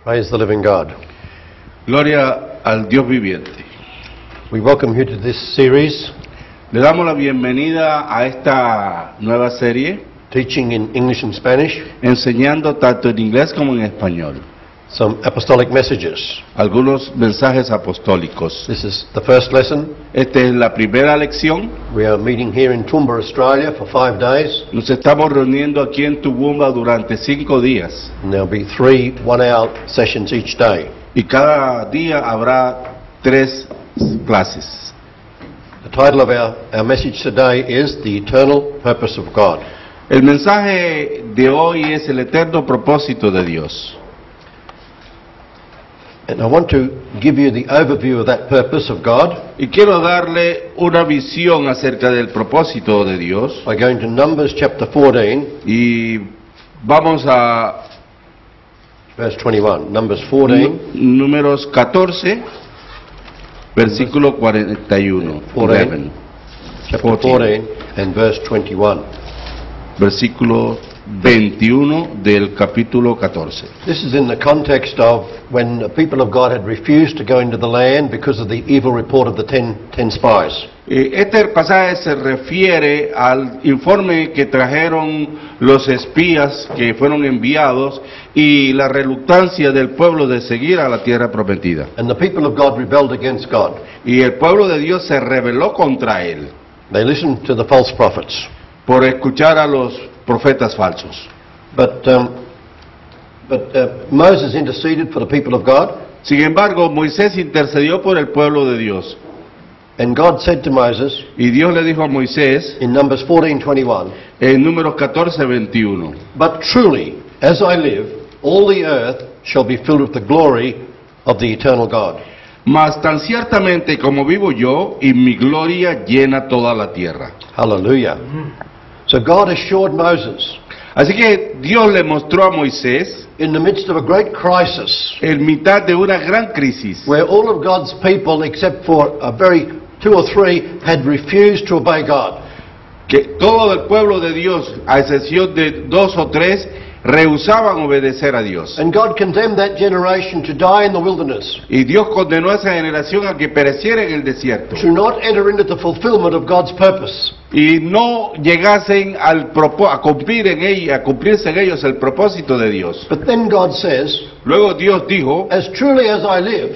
Praise the living God. Gloria al Dios viviente. We welcome you to this series, Le damos la bienvenida a esta nueva serie, teaching in English and Spanish, enseñando tanto en inglés como en español, some apostolic messages. algunos mensajes apostólicos. This is the first lesson. Esta es la primera lección. We are meeting here in Toowoomba, Australia for 5 days, Nos estamos reuniendo aquí en Toowoomba durante 5 días and there'll be 3 one-hour sessions each day. y cada día habrá 3 clases. The title of our message today is The Eternal Purpose of God. El mensaje de hoy es el eterno propósito de Dios. And I want to give you the overview of that purpose of God Y quiero darle una visión acerca del propósito de Dios. by going to Numbers chapter 14, Y vamos a verse 21. Numbers 14, Números 14, versículo 41. 11, chapter 14 and verse 21. versículo 21 del capítulo 14. This is in the context of when the people of God had refused to go into the land because of the evil report of the 10 spies. Este pasaje se refiere al informe que trajeron los espías que fueron enviados y la reluctancia del pueblo de seguir a la tierra prometida. And the people of God rebelled against God. Y el pueblo de Dios se rebeló contra él They listened to the false prophets. por escuchar a los profetas falsos. But Moses interceded for the people of God, Sin embargo, Moisés intercedió por el pueblo de Dios. and God said to Moses Y Dios le dijo a Moisés in Numbers 14:21, en Números 14, 21. "But truly, as I live, all the earth shall be filled with the glory of the eternal God." Mas tan ciertamente como vivo yo, y mi gloria llena toda la tierra. Hallelujah. So God assured Moses, Así que Dios le mostró a Moisés, in the midst of a great crisis, en mitad de una gran crisis, where all of God's people, except for a very 2 or 3, had refused to obey God. que todo el pueblo de Dios, a excepción de 2 o 3, rehusaban obedecer a Dios. And God condemned that generation to die in the wilderness, Y Dios condenó a esa generación a que pereciera en el desierto. to not enter into the fulfillment of God's purpose. Y no llegasen a cumplir en ella, a cumplirse en ellos el propósito de Dios. But then God says, Luego Dios dijo, "As truly as I live,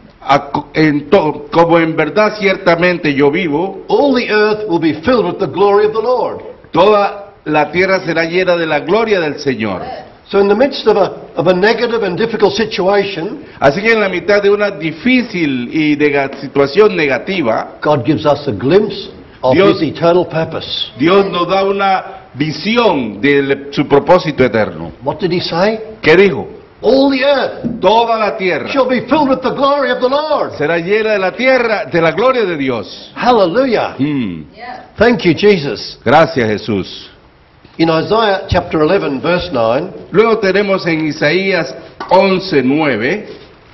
como en verdad ciertamente yo vivo, all the earth will be filled with the glory of the Lord." toda la tierra será llena de la gloria del Señor. So in the midst of a negative and difficult situation, Así que en la mitad de una difícil y situación negativa, God gives us a glimpse of Dios- His eternal purpose. Dios nos da una visión de su propósito eterno. What did He say? ¿Qué dijo? All the earth Toda la tierra shall be filled with the glory of the Lord. será llena de la tierra, de la gloria de Dios. Hallelujah. Thank you, Jesus. Gracias, Jesús. In Isaiah chapter 11, verse 9, Luego tenemos en Isaías 11:9,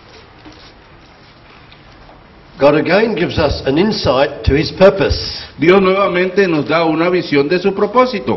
God again gives us an insight to His purpose. Dios nuevamente nos da una visión de su propósito.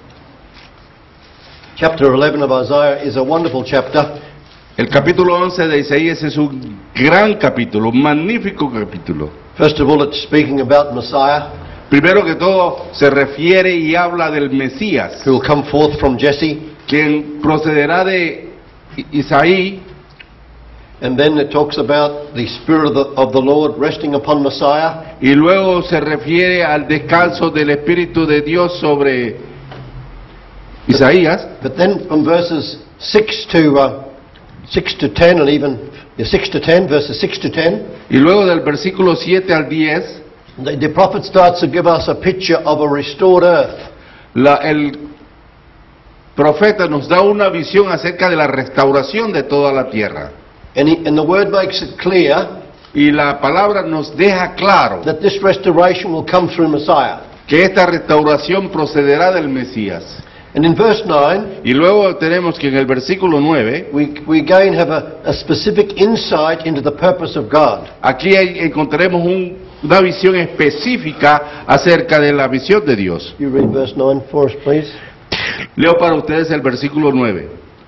Chapter 11 of Isaiah is a wonderful chapter. El capítulo 11 de Isaías es un gran capítulo, un magnífico capítulo. First of all, it's speaking about Messiah, Primero que todo, se refiere y habla del Mesías, who will come forth from Jesse. quien procederá de Isaí, And then it talks about the Spirit of the Lord resting upon Messiah. y luego se refiere al descanso del Espíritu de Dios sobre Isaías. But then from verses 6 to 10, and even 6 to 10, verses 6 to 10, Y luego del versículo 7 al 10, the prophet starts to give us a picture of a restored earth. el profeta nos da una visión acerca de la restauración de toda la tierra. And the word makes it clear Y la palabra nos deja claro that this restoration will come through Messiah. que esta restauración procederá del Mesías. And in verse 9, Y luego tenemos que en el versículo 9, we again have a specific insight into the purpose of God. aquí encontraremos una visión específica acerca de la visión de Dios. You read verse 9 for us, please. Leo para ustedes el versículo 9.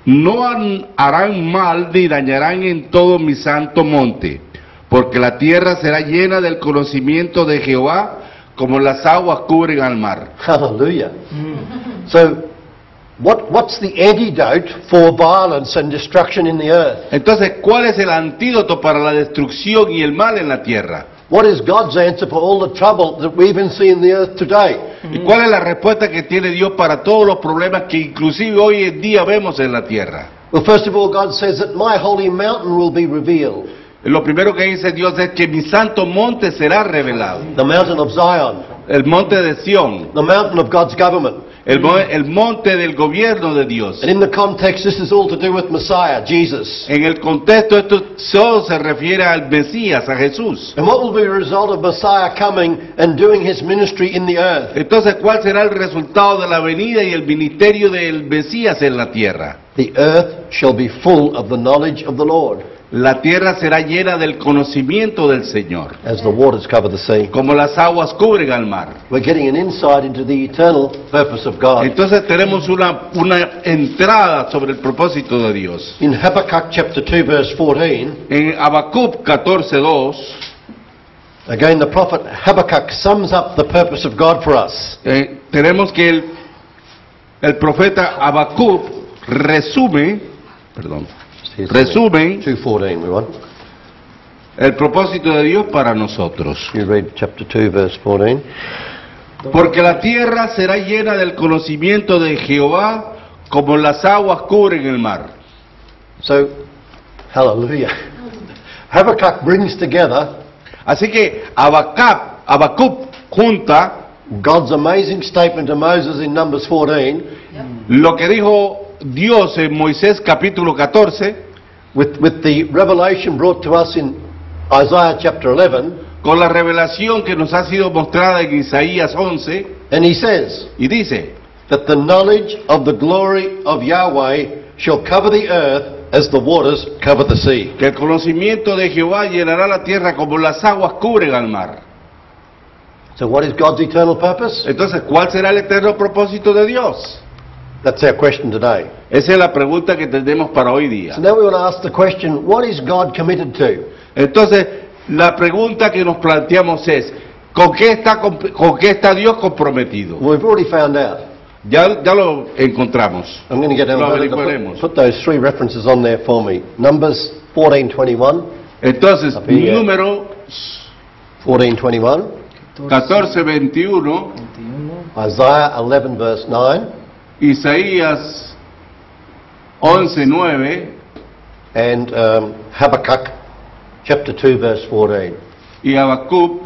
no harán mal ni dañarán en todo mi santo monte, porque la tierra será llena del conocimiento de Jehová, como las aguas cubren al mar. Hallelujah. So, what's the antidote for violence and destruction in the earth? Entonces, ¿cuál es el antídoto para la destrucción y el mal en la tierra? What is God's answer for all the trouble that we even see in the earth today? ¿Y cuál es la respuesta que tiene Dios para todos los problemas que inclusive hoy en día vemos en la tierra? Well, first of all, God says that my holy mountain will be revealed. Lo primero que dice Dios es que mi santo monte será revelado. The mountain of Zion, El monte de Sión, the mountain of God's government. el monte del gobierno de Dios. And in the context, this is all to do with Messiah, Jesus. En el contexto esto solo se refiere al Mesías, a Jesús. And what will be the result of Messiah coming and doing his ministry in the earth? Entonces, ¿cuál será el resultado de la venida y el ministerio del Mesías en la tierra? The earth shall be full of the knowledge of the Lord, La tierra será llena del conocimiento del Señor, as the waters cover the sea. como las aguas cubren al mar. We're getting an insight into the eternal purpose of God. Entonces tenemos una entrada sobre el propósito de Dios. In Habakkuk chapter 2 verse 14, En Habacuc 14:2, again the prophet Habakkuk sums up the purpose of God for us. tenemos que el profeta Habacuc resume 2:14 we want. el propósito de Dios para nosotros. You read chapter 2 verse 14. Porque la tierra será llena del conocimiento de Jehová, como las aguas cubren el mar. So, hallelujah. Habakkuk brings together Así que Habacuc junta God's amazing statement to Moses in Numbers 14 lo que dijo Dios en Moisés capítulo 14, with the revelation brought to us in Isaiah chapter 11, con la revelación que nos ha sido mostrada en Isaías 11, and he says y dice that the knowledge of the glory of Yahweh shall cover the earth as the waters cover the sea. que el conocimiento de Jehová llenará la tierra como las aguas cubren al mar. So what is God's eternal purpose? Entonces, ¿cuál será el eterno propósito de Dios? That's our question today. Esa es la pregunta que tenemos para hoy día. So now we want to ask the question, what is God committed to? Entonces, la pregunta que nos planteamos es, ¿con qué está Dios comprometido? We've already found out. Ya lo encontramos. I'm going to get Lo Alberto averiguaremos. to put those three references on there for me. Numbers 14:21, Entonces, Up here. número 14:21, 14:21, Isaiah 11 verse 9, Isaías 11:9 and Habakkuk chapter 2 verse 14. y Habacuc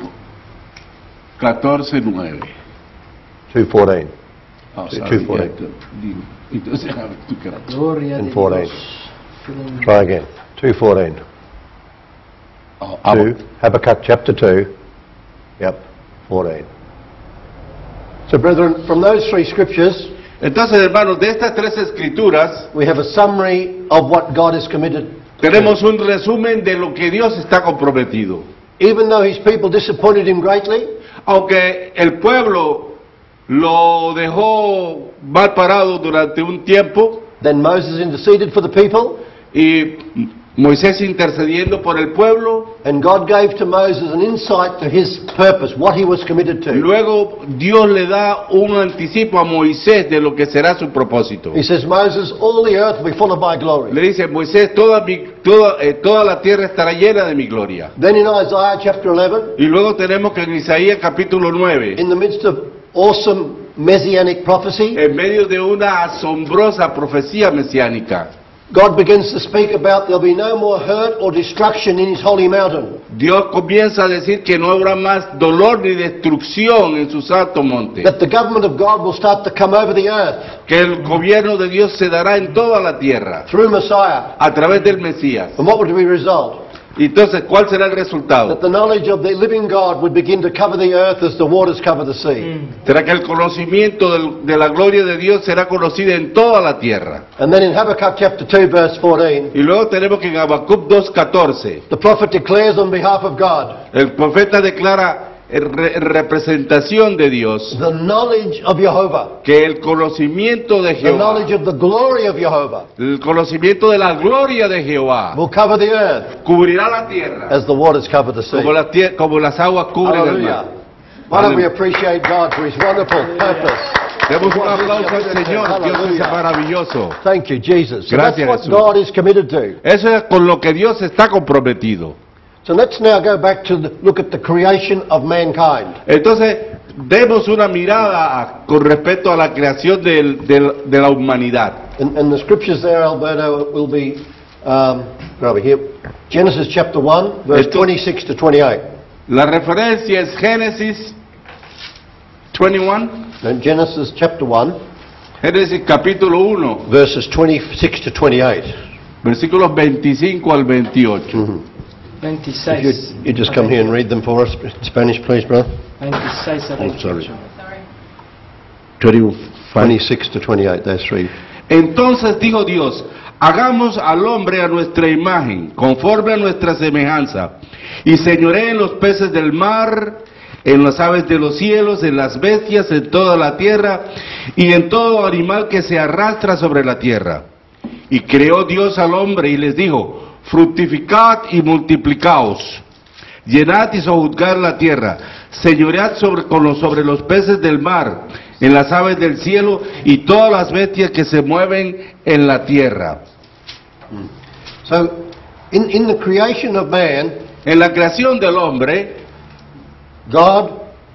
14:9. 2:14 Oh, Sí, sorry, 2:14. Entonces, Habacuc era- Gloria and de 14. Dios. Try again. 2:14. oh, 2, Habakkuk chapter 2. Yep, 14. So brethren, from those three scriptures, Entonces, hermanos, de estas tres escrituras we have a summary of what God is committed to. tenemos un resumen de lo que Dios está comprometido. Even though his people disappointed him greatly, Aunque el pueblo lo dejó mal parado durante un tiempo then Moses interceded for the people, y Moisés intercediendo por el pueblo, and God gave to Moses an insight to his purpose, what he was committed to. luego Dios le da un anticipo a Moisés de lo que será su propósito. He says, Moses, all the earth will be full of my glory. Le dice, Moisés, toda la tierra estará llena de mi gloria. Then in Isaiah chapter 11, Y luego tenemos que en Isaías capítulo 9, in the midst of awesome messianic prophecy, en medio de una asombrosa profecía mesiánica, God begins to speak about there'll be no more hurt or destruction in his holy mountain. Dios comienza a decir que no habrá más dolor ni destrucción en su santo monte, That the government of God will start to come over the earth que el gobierno de Dios se dará en toda la tierra through Messiah. a través del Mesías. And what would be the result? Entonces, ¿cuál será el resultado? That the knowledge of the living God would begin to cover the earth as the waters cover the sea. Será que el conocimiento de la gloria de Dios será conocido en toda la tierra. And then in Habakkuk chapter 2 verse 14, Y luego tenemos que en Habacuc 2:14, the prophet declares on behalf of God el profeta declara representación de Dios, the knowledge of Jehovah, que el conocimiento de the Jehová, knowledge of the glory of Jehovah el conocimiento de la gloria de Jehová, will cover the earth cubrirá la tierra as the waters cover the sea. como las aguas cubren el mar. Hallelujah. Why don't we appreciate God for His wonderful purpose? Demos un aplauso al Señor, Dios es maravilloso. Thank you, Jesus. So that's Gracias, what Jesús. God is committed to. Eso es con lo que Dios está comprometido. So let's now go back to look at the creation of mankind. Entonces, demos una mirada con respecto a la creación de la humanidad. And the scriptures there, Alberto, will be over here. Genesis chapter 1, verse Esto- 26 to 28. La referencia es Génesis 21, And Genesis chapter 1, Génesis capítulo 1, verses 26 to 28. versículos 25 al 28. Mhm. 26. If you just come here and read them for us in Spanish, please, brother. 26 a Oh, sorry. 28. 26 to 28, those three. Entonces dijo Dios, hagamos al hombre a nuestra imagen, conforme a nuestra semejanza, y señoree en los peces del mar, en las aves de los cielos, en las bestias, en toda la tierra, y en todo animal que se arrastra sobre la tierra. Y creó Dios al hombre y les dijo, fructificad y multiplicaos, llenad y sojuzgad la tierra, señoread sobre los peces del mar, en las aves del cielo y todas las bestias que se mueven en la tierra. So, in the creation of man, En la creación del hombre, God,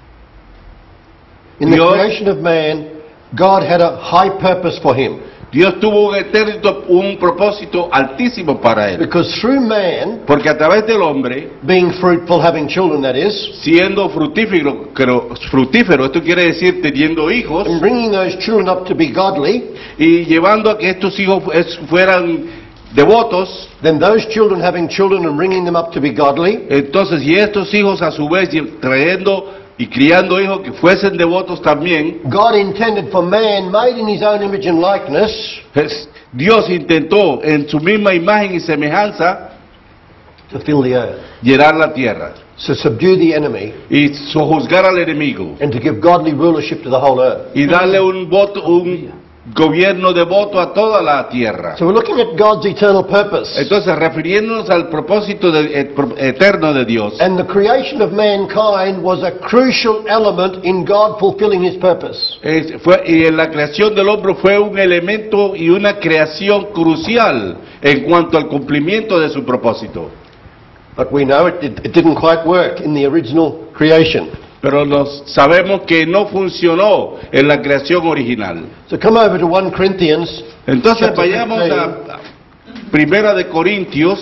in the Dios- creation of man, God had a high purpose for him. Dios tuvo un propósito altísimo para él. Because through man, Porque a través del hombre, being fruitful, having children that is, siendo fructífero, esto quiere decir teniendo hijos, and bringing those children up to be godly, y llevando a que estos hijos fueran devotos, then those children having children and bringing them up to be godly, entonces y estos hijos a su vez trayendo y criando hijos que fuesen devotos también, God intended for man, made in His own image and likeness, Dios intentó en su misma imagen y semejanza to fill the earth, llenar la tierra to subdue the enemy, y sojuzgar al enemigo and to give godly rulership to the whole earth. y darle un gobierno devoto a toda la tierra. So we're looking at God's eternal purpose. Entonces, refiriéndonos al propósito eterno de Dios, And the creation of mankind was a crucial element in God fulfilling His purpose. y en la creación del hombre fue un elemento y una creación crucial en cuanto al cumplimiento de su propósito. But we know it didn't quite work in the original creation. Pero sabemos que no funcionó en la creación original. So come over to 1 Corinthians. Entonces chapter vayamos 15, a Primera de Corintios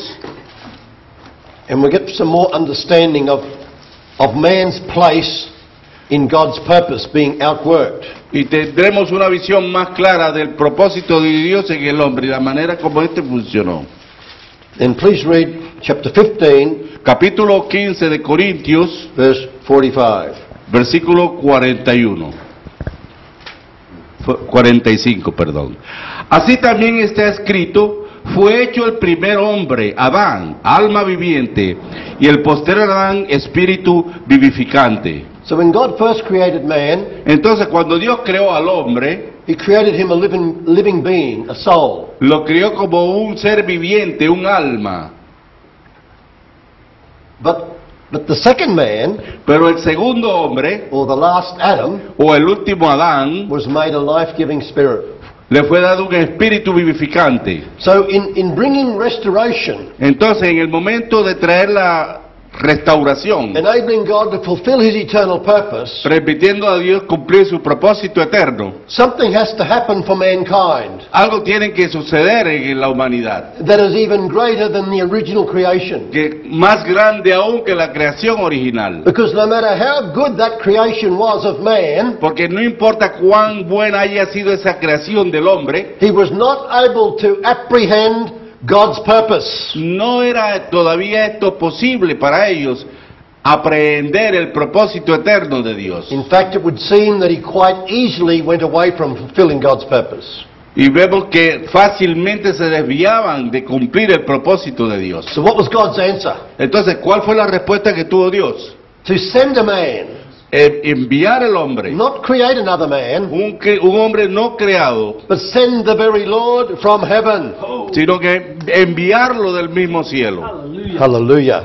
and we'll get some more understanding of man's place in God's purpose being outworked. y tendremos una visión más clara del propósito de Dios en el hombre y la manera como este funcionó. And please read chapter 15, Capítulo 15 de Corintios, verse 45. versículo 45, perdón. Así también está escrito, fue hecho el primer hombre, Adán, alma viviente, y el postero Adán, espíritu vivificante. So when God first created man, Entonces, cuando Dios creó al hombre, He created him a living being, a soul. lo creó como un ser viviente, un alma. But the second man, Pero el segundo hombre, or the last Adam, o el último Adán, was made a life-giving spirit. le fue dado un espíritu vivificante. So in bringing restoration, Entonces, en el momento de traer la restauración, enabling God to fulfill His eternal purpose, permitiendo a Dios cumplir su propósito eterno, something has to happen for mankind algo tiene que suceder en la humanidad, that is even greater than the original creation. que más grande aún que la creación original. Because no matter how good that creation was of man, Porque no importa cuán buena haya sido esa creación del hombre, he was not able to apprehend God's purpose. no era todavía esto posible para ellos aprehender el propósito eterno de Dios. In fact, it would seem that he quite easily went away from fulfilling God's purpose. Y vemos que fácilmente se desviaban de cumplir el propósito de Dios. So what was God's answer? Entonces, ¿cuál fue la respuesta que tuvo Dios? to send a man, enviar el hombre, not create another man, un hombre no creado, but send the very Lord from heaven. sino que enviarlo del mismo cielo. Hallelujah. Hallelujah.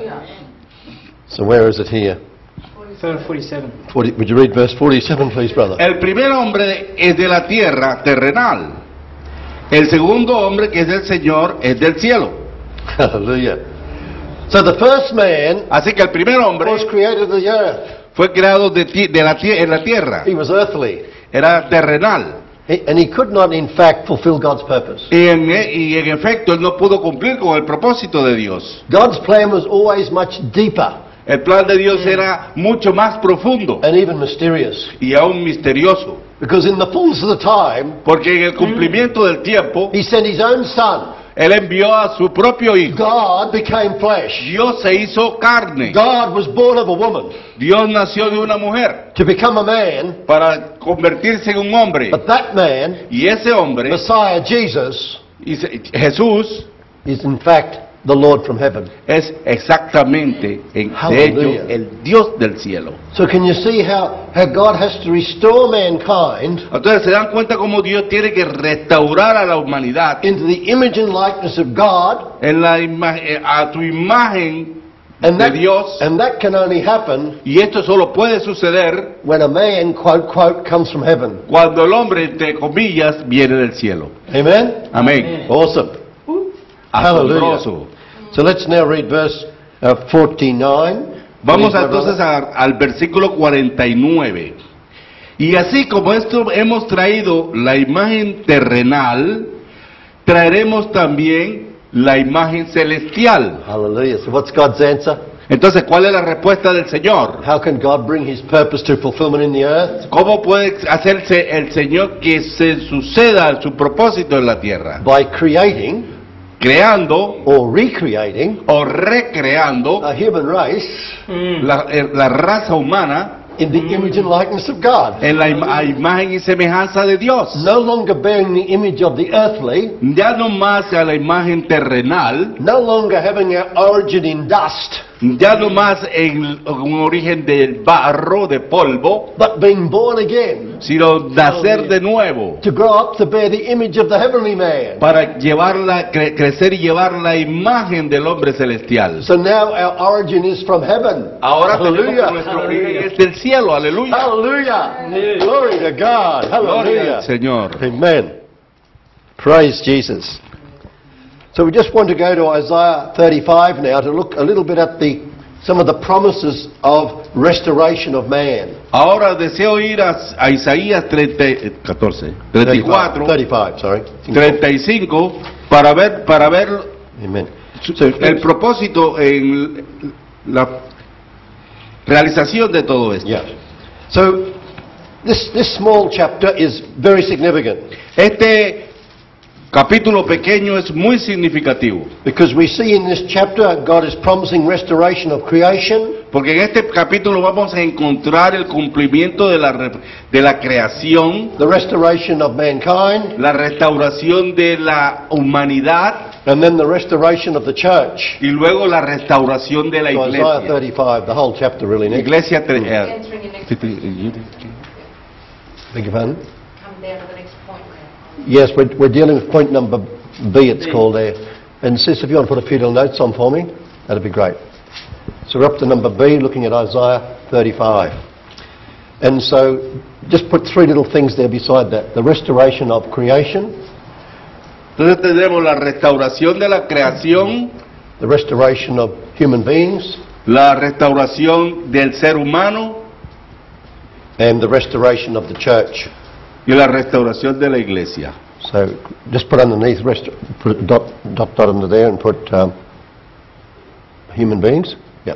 So where is it here? Verse 47. Would you read verse 47, please, brother? El primer hombre es de la tierra terrenal. El segundo hombre, que es del Señor, es del cielo. Hallelujah. So the first man Así que el primer hombre was created of the earth. fue creado en la tierra. He was earthly. Era terrenal. And he could not, in fact, fulfill God's purpose. Y en efecto, él no pudo cumplir con el propósito de Dios. God's plan was always much deeper El plan de Dios era mucho más profundo and even mysterious. y aún misterioso. Because in the fullness of the time, Porque en el cumplimiento del tiempo, he sent his own son. Él envió a su propio Hijo. God became flesh. Dios se hizo carne. God was born of a woman Dios nació de una mujer to become a man. para convertirse en un hombre. But that man, Y ese hombre, Messiah Jesus, Jesús, is in fact the Lord from heaven. es exactamente, de hecho, Hallelujah. el Dios del cielo. So can you see how God has to restore mankind Entonces se dan cuenta cómo Dios tiene que restaurar a la humanidad into the image and likeness of God? en a su imagen And de Dios. that can only happen Y esto solo puede suceder when a man, quote, quote, comes from heaven. cuando el hombre, entre comillas, viene del cielo. Amen? Amén. Awesome. Asombroso. So let's now read verse 49. Vamos Please, my entonces brother. al versículo 49. Y así como esto hemos traído la imagen terrenal, traeremos también la imagen celestial. Hallelujah. So what's God's answer? Entonces, ¿cuál es la respuesta del Señor? How can God bring his purpose to fulfillment in the earth? ¿Cómo puede hacerse el Señor que se suceda su propósito en la tierra? By creating Creando or recreating o recreando a human race la raza humana in the image and likeness of God. en la imagen y semejanza de Dios. No longer bearing the image of the earthly, Ya no más a la imagen terrenal, no longer having our origin in dust, ya no más en un origen del barro, de polvo, but being born again sino nacer de nuevo to grow up to bear the image of the heavenly man. para crecer y llevar la imagen del hombre celestial. So now our origin is from heaven. Ahora tenemos que Hallelujah. nuestro origen es del cielo, aleluya. Hallelujah. Glory to God. Gloria al Hallelujah. Señor. Amen. Praise Jesus. So we just want to go to Isaiah 35 now to look a little bit at some of the promises of restoration of man. Ahora deseo ir a Isaías 34, 35, sorry. 35 para ver Amen. So, el propósito en la realización de todo esto. yeah. So this small chapter is very significant Este capítulo pequeño es muy significativo, because we see in this chapter God is promising restoration of creation, porque en este capítulo vamos a encontrar el cumplimiento de la creación, the restoration of mankind, la restauración de la humanidad and then the restoration of the church. y luego la restauración de la So Isaiah iglesia. 35, the whole chapter really needs. Iglesia Entering the next Beg your pardon? come there to the next point now. Yes, we're dealing with point number B, it's called there. And sis, if you want to put a few little notes on for me, that'd be great. So we're up to number B, looking at Isaiah 35. And so just put three little things there beside that. The restoration of creation, Entonces tenemos la restauración de la creación, the restoration of human beings, la restauración del ser humano and the restoration of the church. y la restauración de la iglesia. So just put underneath, put a dot under there and put human beings. Yep.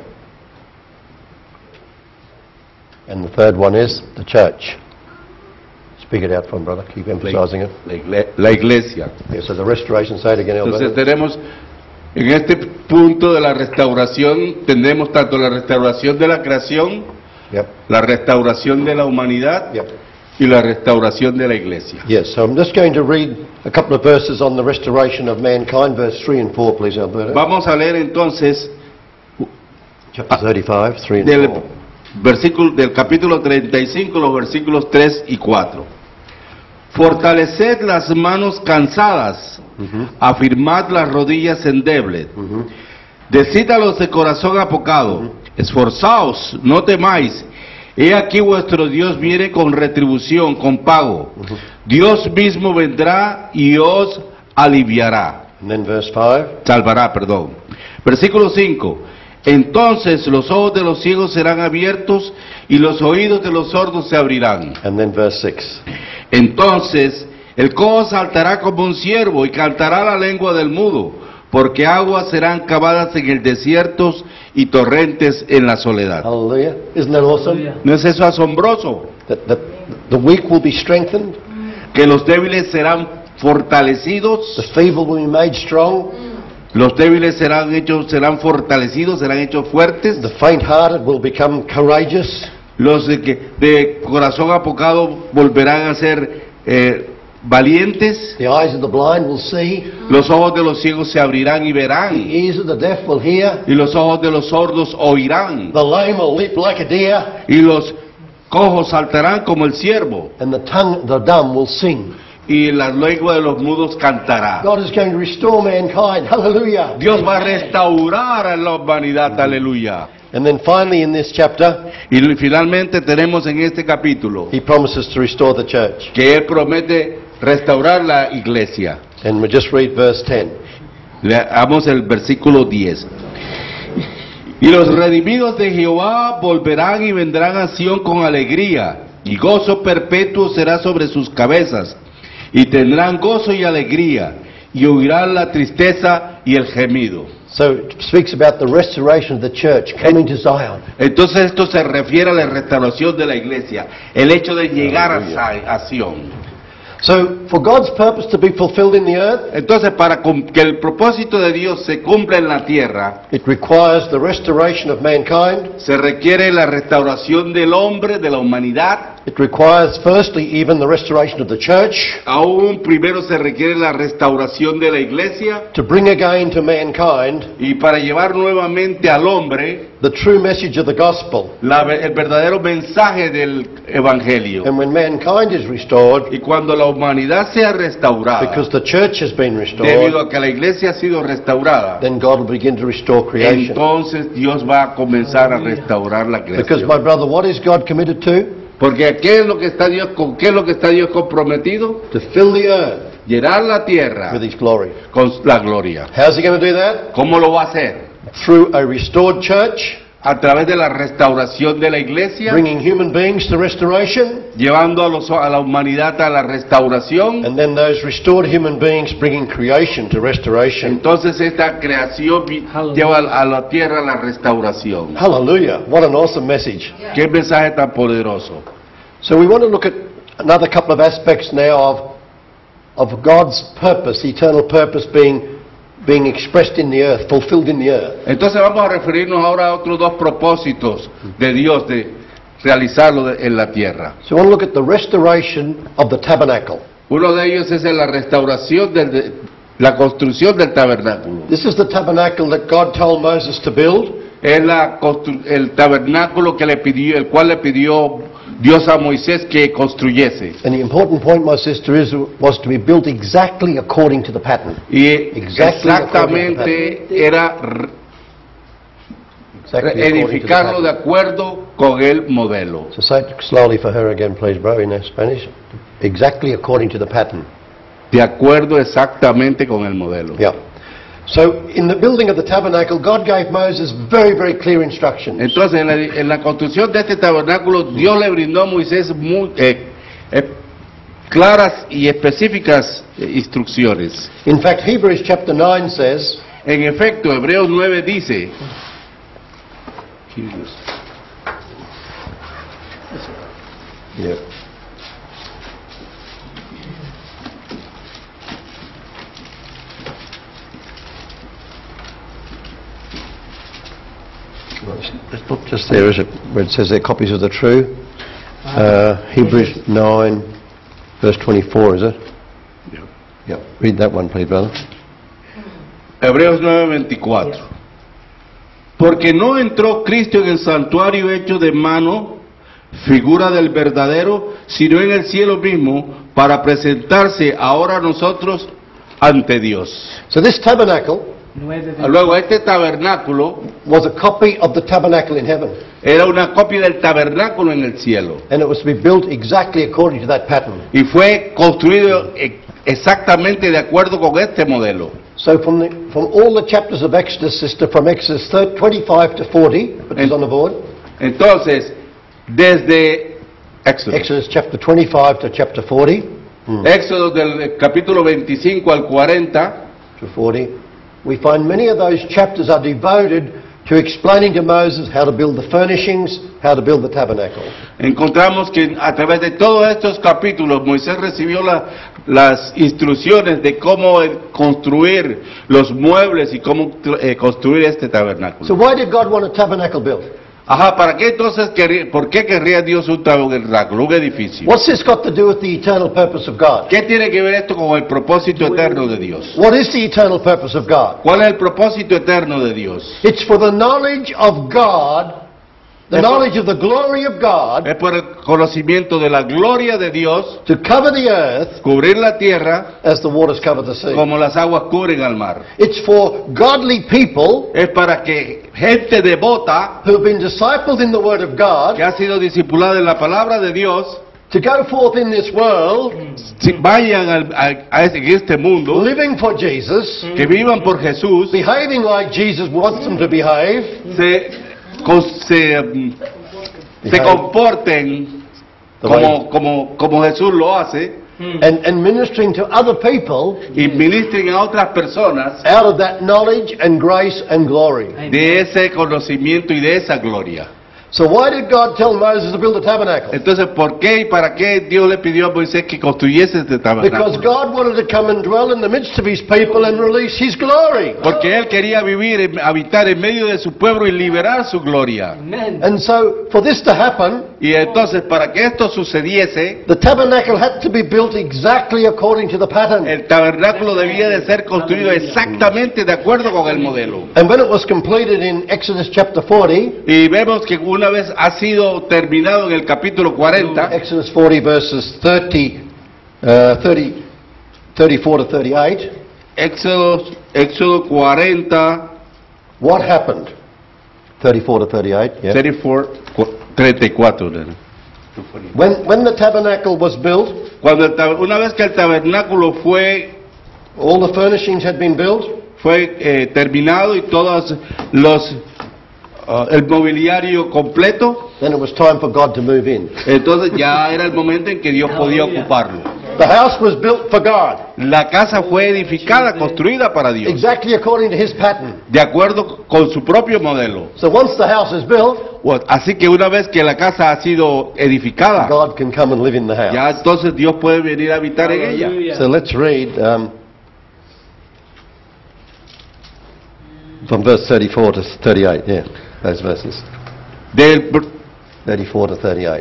And the third one is the church. Speak it out for me, brother. Keep emphasizing it. La iglesia. Yeah, so the restoration, say it again, Entonces Alberto. tenemos, en este punto de la restauración, tendremos tanto la restauración de la creación, Yep. la restauración de la humanidad Yep. y la restauración de la iglesia. Yes, so I'm just going to read a couple of verses on the restoration of mankind, verse 3 and 4, please, Alberto. Vamos a leer entonces Chapter 35, 3 and del 4. del capítulo 35, los versículos 3 y 4. Fortaleced las manos cansadas, afirmad las rodillas endebles. Decid a los de corazón apocado, esforzaos, no temáis. He aquí vuestro Dios viene con retribución, con pago. Dios mismo vendrá y os aliviará. And then verse 5. Salvará, perdón. Versículo 5. Entonces los ojos de los ciegos serán abiertos y los oídos de los sordos se abrirán. And then verse 6. Entonces el cojo saltará como un ciervo y cantará la lengua del mudo, porque aguas serán cavadas en el desierto y torrentes en la soledad. Hallelujah. Isn't that awesome? ¿No es eso asombroso? That the weak will be strengthened, Que los débiles serán fortalecidos, the feeble will be made strong, los débiles serán fortalecidos, serán hechos fuertes, the faint-hearted will become courageous, los de corazón apocado volverán a ser valientes, the eyes of the blind will see, los ojos de los ciegos se abrirán y the verán, ears of the deaf will hear, y los ojos de los sordos oirán, the lame will leap like a deer, y los cojos saltarán como el ciervo, and the dumb will sing. y la lengua de los mudos cantará. God is going to restore mankind. Hallelujah. Dios va a restaurar a la humanidad, aleluya. And then finally in this chapter, Y finalmente tenemos en este capítulo he promises to restore the church. que Él promete restaurar la iglesia. And we just read verse 10. Leamos el versículo 10. Y los redimidos de Jehová volverán y vendrán a Sión con alegría, y gozo perpetuo será sobre sus cabezas, y tendrán gozo y alegría, y oirán la tristeza y el gemido. So it speaks about the restoration of the church coming to Zion. Entonces esto se refiere a la restauración de la iglesia, el hecho de llegar a Sión. So for God's purpose to be fulfilled in the earth, Entonces para que el propósito de Dios se cumpla en la tierra, it requires the restoration of mankind. se requiere la restauración del hombre, de la humanidad. It requires firstly even the restoration of the church Aún primero se requiere la restauración de la iglesia, to bring again to mankind y para llevar nuevamente al hombre the true message of the gospel. el verdadero mensaje del evangelio. And when mankind is restored, Y cuando la humanidad sea restaurada, because the church has been debido restored, a que la iglesia ha sido restaurada, then God will begin to restore creation. entonces Dios va a comenzar a restaurar la Because creación. my brother, what is God committed to? Porque ¿qué es lo que está Dios, con qué es lo que está Dios comprometido? To fill the earth Llenar la tierra with His glory. con la gloria. How's He going to do that? ¿Cómo lo va a hacer? Through a restored church, A través de la restauración de la iglesia, bringing human beings to restoration, llevando a la humanidad a la restauración. and then those restored human beings bringing creation to restoration. Entonces esta creación lleva a la tierra la restauración. Hallelujah. What an awesome message. Qué mensaje tan poderoso. So we want to look at another couple of aspects now of God's purpose, eternal purpose being expressed in the earth, fulfilled in the earth. Entonces vamos a referirnos ahora a otros dos propósitos de Dios de realizarlo en la tierra. So we want to look at the restoration of the tabernacle. Uno de ellos es la restauración la construcción del tabernáculo. This is the tabernacle that God told Moses to build. Es el tabernáculo el cual le pidió Dios a Moisés que construyese. And the important point, my sister, was to be built exactly according to the pattern. Y Exactly exactamente era Exactly according to the edificarlo de pattern. acuerdo con el modelo. So say it slowly for her again, please, bro, in Spanish. Exactly according to the pattern. De acuerdo exactamente con el modelo. Yeah. So in the building of the tabernacle, God gave Moses very, very clear instructions. Entonces, en la construcción de este tabernáculo, Dios le brindó a Moisés claras y específicas instrucciones. In fact, Hebrews chapter 9 says, En efecto, Hebreos 9 dice, yeah. It's not just there, is it? Where it says they're copies of the true. Hebrews 9, verse 24, is it? Yeah. Yeah. Read that one, please, brother. Hebreos 9:24. Porque no entró Cristo en el santuario hecho de mano, figura del verdadero, sino en el cielo mismo, para presentarse ahora a nosotros ante Dios. So this tabernacle 9:21. Luego, este tabernáculo was a copy of the tabernacle in heaven, era una copia del tabernáculo en el cielo. and it was to be built exactly according to that pattern. Y fue construido exactamente de acuerdo con este modelo. So from all the chapters of Exodus, sister, from Exodus 25 to 40, which is on the board, Entonces, desde Éxodo, Exodus chapter 25 to chapter 40, Éxodo del capítulo 25 al 40, to 40, we find many of those chapters are devoted to explaining to Moses how to build the furnishings, how to build the tabernacle. encontramos que a través de todos estos capítulos Moisés recibió las instrucciones de cómo construir los muebles y cómo construir este So tabernáculo. why did God want a tabernacle built? Ajá, ¿para qué entonces por qué querría Dios un tabernáculo, un edificio? What's this got to do with the eternal purpose of God? ¿Qué tiene que ver esto con el propósito eterno de Dios? What is the eternal purpose of God? ¿Cuál es el propósito eterno de Dios? It's for the knowledge of God, the knowledge of the glory of God, Es por el conocimiento de la gloria de Dios, to cover the earth cubrir la tierra as the waters cover the sea. como las aguas cubren al mar. It's for godly people Es para que gente devota who have been discipled in the Word of que God ha sido discipulada en la palabra de Dios to go forth in this world, vayan en este mundo, living for Jesus, que vivan por Jesús, behaving like Jesus wants them to behave, se comporten como Jesús lo hace and ministering to other people y ministren a otras personas out of that knowledge and grace and glory. de ese conocimiento y de esa gloria. So why did God tell Moses to build a tabernacle? Entonces, ¿por qué y para qué Dios le pidió a Moisés que construyese este Because tabernáculo? God wanted to come and dwell in the midst of His people and release His glory. Porque Él quería habitar en medio de su pueblo y liberar su gloria. Amen. And so, for this to happen, Y entonces, para que esto sucediese, the tabernacle had to be built exactly according to the pattern. el tabernáculo debía de ser construido exactamente de acuerdo con el modelo. And when it was completed in Exodus chapter 40, Y vemos que una vez ha sido terminado en el capítulo 40, Exodus 40 verses 34 to 38, Éxodo 40, what happened? 34 to 38, yeah. 34, ¿no? When the tabernacle was built, Una vez que el tabernáculo fue all the furnishings had been built, terminado y todos el mobiliario completo, then it was time for God to move in. entonces ya era el momento en que Dios podía ocuparlo. The house was built for God, La casa fue edificada, construida para Dios, exactly according to His pattern. de acuerdo con su propio modelo. So once the house is built, Así que una vez que la casa ha sido edificada, God can come and live in the house. ya entonces Dios puede venir a habitar en ella. Hallelujah. So let's read from verse 34 to 38, yeah, those verses. Del 34 to 38.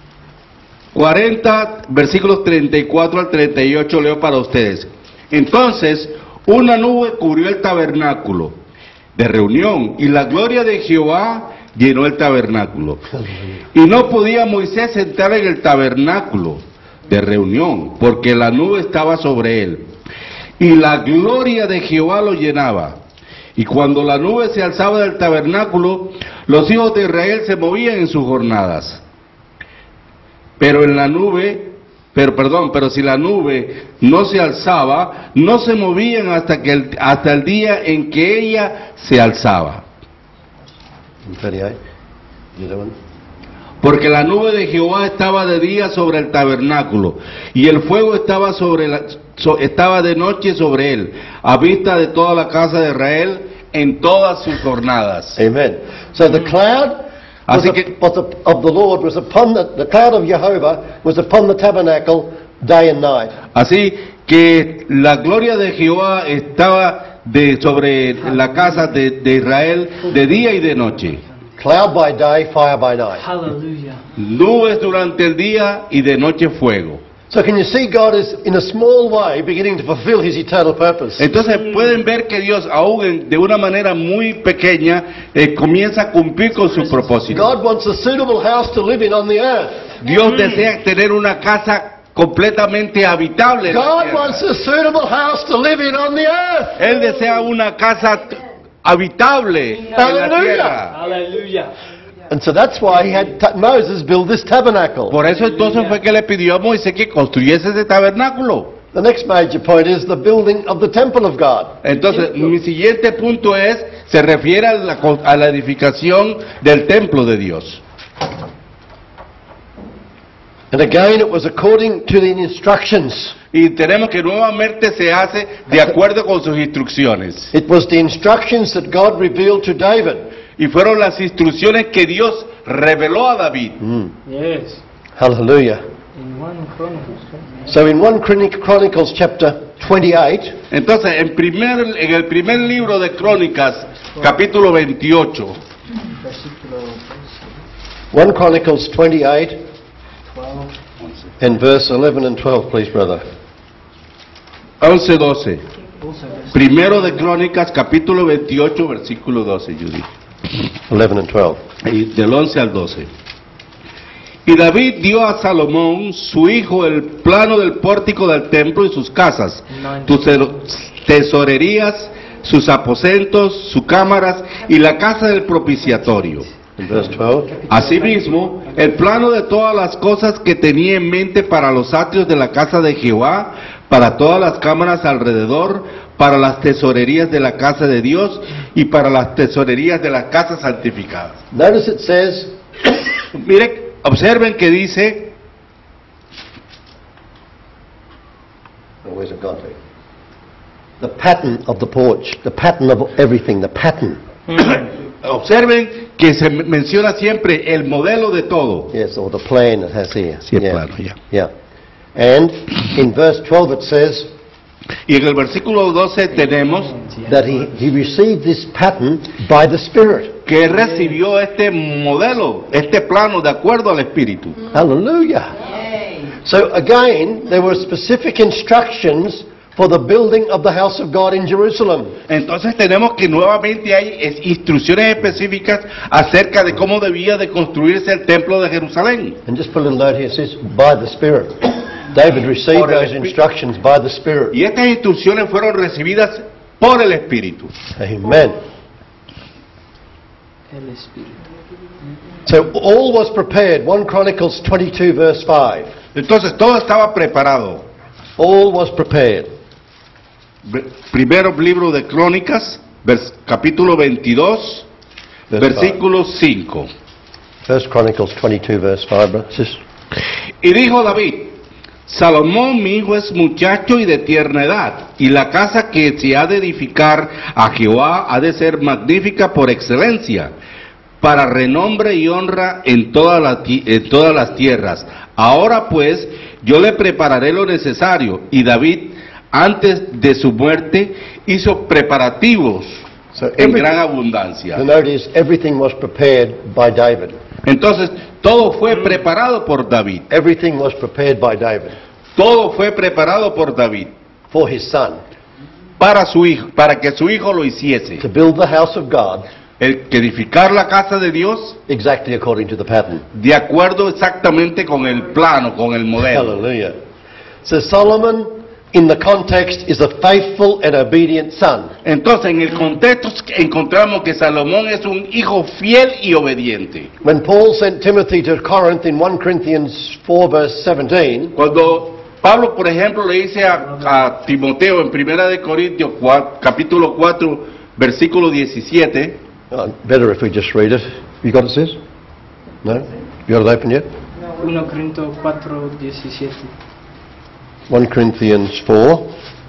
40, versículos 34 al 38 leo para ustedes. Entonces, una nube cubrió el tabernáculo de reunión y la gloria de Jehová llenó el tabernáculo. Y no podía Moisés entrar en el tabernáculo de reunión porque la nube estaba sobre él. Y la gloria de Jehová lo llenaba. Y cuando la nube se alzaba del tabernáculo, los hijos de Israel se movían en sus jornadas. Pero si la nube no se alzaba, no se movían hasta el día en que ella se alzaba. 38. You doing? Porque la nube de Jehová estaba de día sobre el tabernáculo, y el fuego estaba estaba de noche sobre él, a vista de toda la casa de Israel en todas sus jornadas. Amen. So the cloud was Así que- of the Lord was upon the cloud of Jehovah was upon the tabernacle day and night. Así que la gloria de Jehová estaba sobre la casa de Israel de día y de noche. Cloud by day, fire by night. Hallelujah. Nubes durante el día y de noche fuego. So can you see God is, in a small way, beginning to fulfill His eternal purpose? Entonces pueden ver que Dios, aún de una manera muy pequeña, comienza a cumplir con su propósito. God wants a suitable house to live in on the earth. Dios desea tener una casa completamente habitable en la God tierra. wants a suitable house to live in on the earth. Él desea una casa habitable en la Hallelujah. tierra. Hallelujah. And so that's why he had Moses build this tabernacle. Por eso entonces fue que le pidió a Moisés que construyese ese tabernáculo. The next major point is the building of the temple of God. Entonces, mi siguiente punto se refiere a la edificación del templo de Dios. And again, it was according to the instructions. Y tenemos que nuevamente se hace de acuerdo con sus instrucciones. It was the instructions that God revealed to David. Y fueron las instrucciones que Dios reveló a David. Yes. Hallelujah. In 1 Chronicles. So in 1 Chronicles chapter 28, Entonces, en el primer libro de Crónicas, capítulo 28, Versículo 1 Chronicles 28 12. and verse 11 and 12, please, brother. 11-12. Also, Primero de Crónicas, capítulo 28, versículo 12, Judy. 11 and 12. Y del 11 al 12. Y David dio a Salomón, su hijo, el plano del pórtico del templo y sus casas, sus tesorerías, sus aposentos, sus cámaras y la casa del propiciatorio. In verse 12. Asimismo, el plano de todas las cosas que tenía en mente para los atrios de la casa de Jehová, para todas las cámaras alrededor, para las tesorerías de la casa de Dios y para las tesorerías de la casa santificada. Notice it says, Mire, observen que dice, oh, where's it gone to? The pattern of the porch, the pattern of everything, the pattern. observen que se menciona siempre el modelo de todo. Yes, or the plan it has here. Sí, el plano, ya. Yeah. And in verse 12 it says Y en el versículo 12 tenemos that he received this pattern by the Spirit. que recibió este modelo, este plano de acuerdo al Espíritu. Hallelujah. So again, there were specific instructions for the building of the house of God in Jerusalem. Entonces tenemos que nuevamente hay instrucciones específicas acerca de cómo debía de construirse el templo de Jerusalén. And just put a little note here, it says, by the Spirit. David received Por el those Espíritu. instructions by the Spirit. Y estas instrucciones fueron recibidas por el Espíritu. Amen. el Espíritu. So all was prepared. 1 Chronicles 22 verse 5. Entonces todo estaba preparado. All was prepared. Primero libro de Crónicas, capítulo 22, Verse versículo 5. 1 Chronicles 22 verse 5, brothers. Y dijo David: Salomón mi hijo es muchacho y de tierna edad, y la casa que se ha de edificar a Jehová ha de ser magnífica por excelencia, para renombre y honra en todas las tierras. Ahora pues, yo le prepararé lo necesario. Y David, antes de su muerte, hizo preparativos So en gran abundancia. The note is everything was prepared by David. Entonces, todo fue preparado por David. Everything was prepared by David Todo fue preparado por David for his son para su hijo, para que su hijo lo hiciese. to build the house of God El que edificar la casa de Dios exactly according to the pattern. de acuerdo exactamente con el plano, con el modelo. Hallelujah. So Solomon, in the context, is a faithful and obedient son. Entonces, en el contexto encontramos que Salomón es un hijo fiel y obediente. When Paul sent Timothy to Corinth in 1 Corinthians 4 verse 17, Cuando Pablo, por ejemplo, le dice a Timoteo en 1 de Corintios capítulo 4, versículo 17, better if we just read it. You got it, sis? No? You got it open yet? 1 Corintios 4, 17. 1 Corinthians 4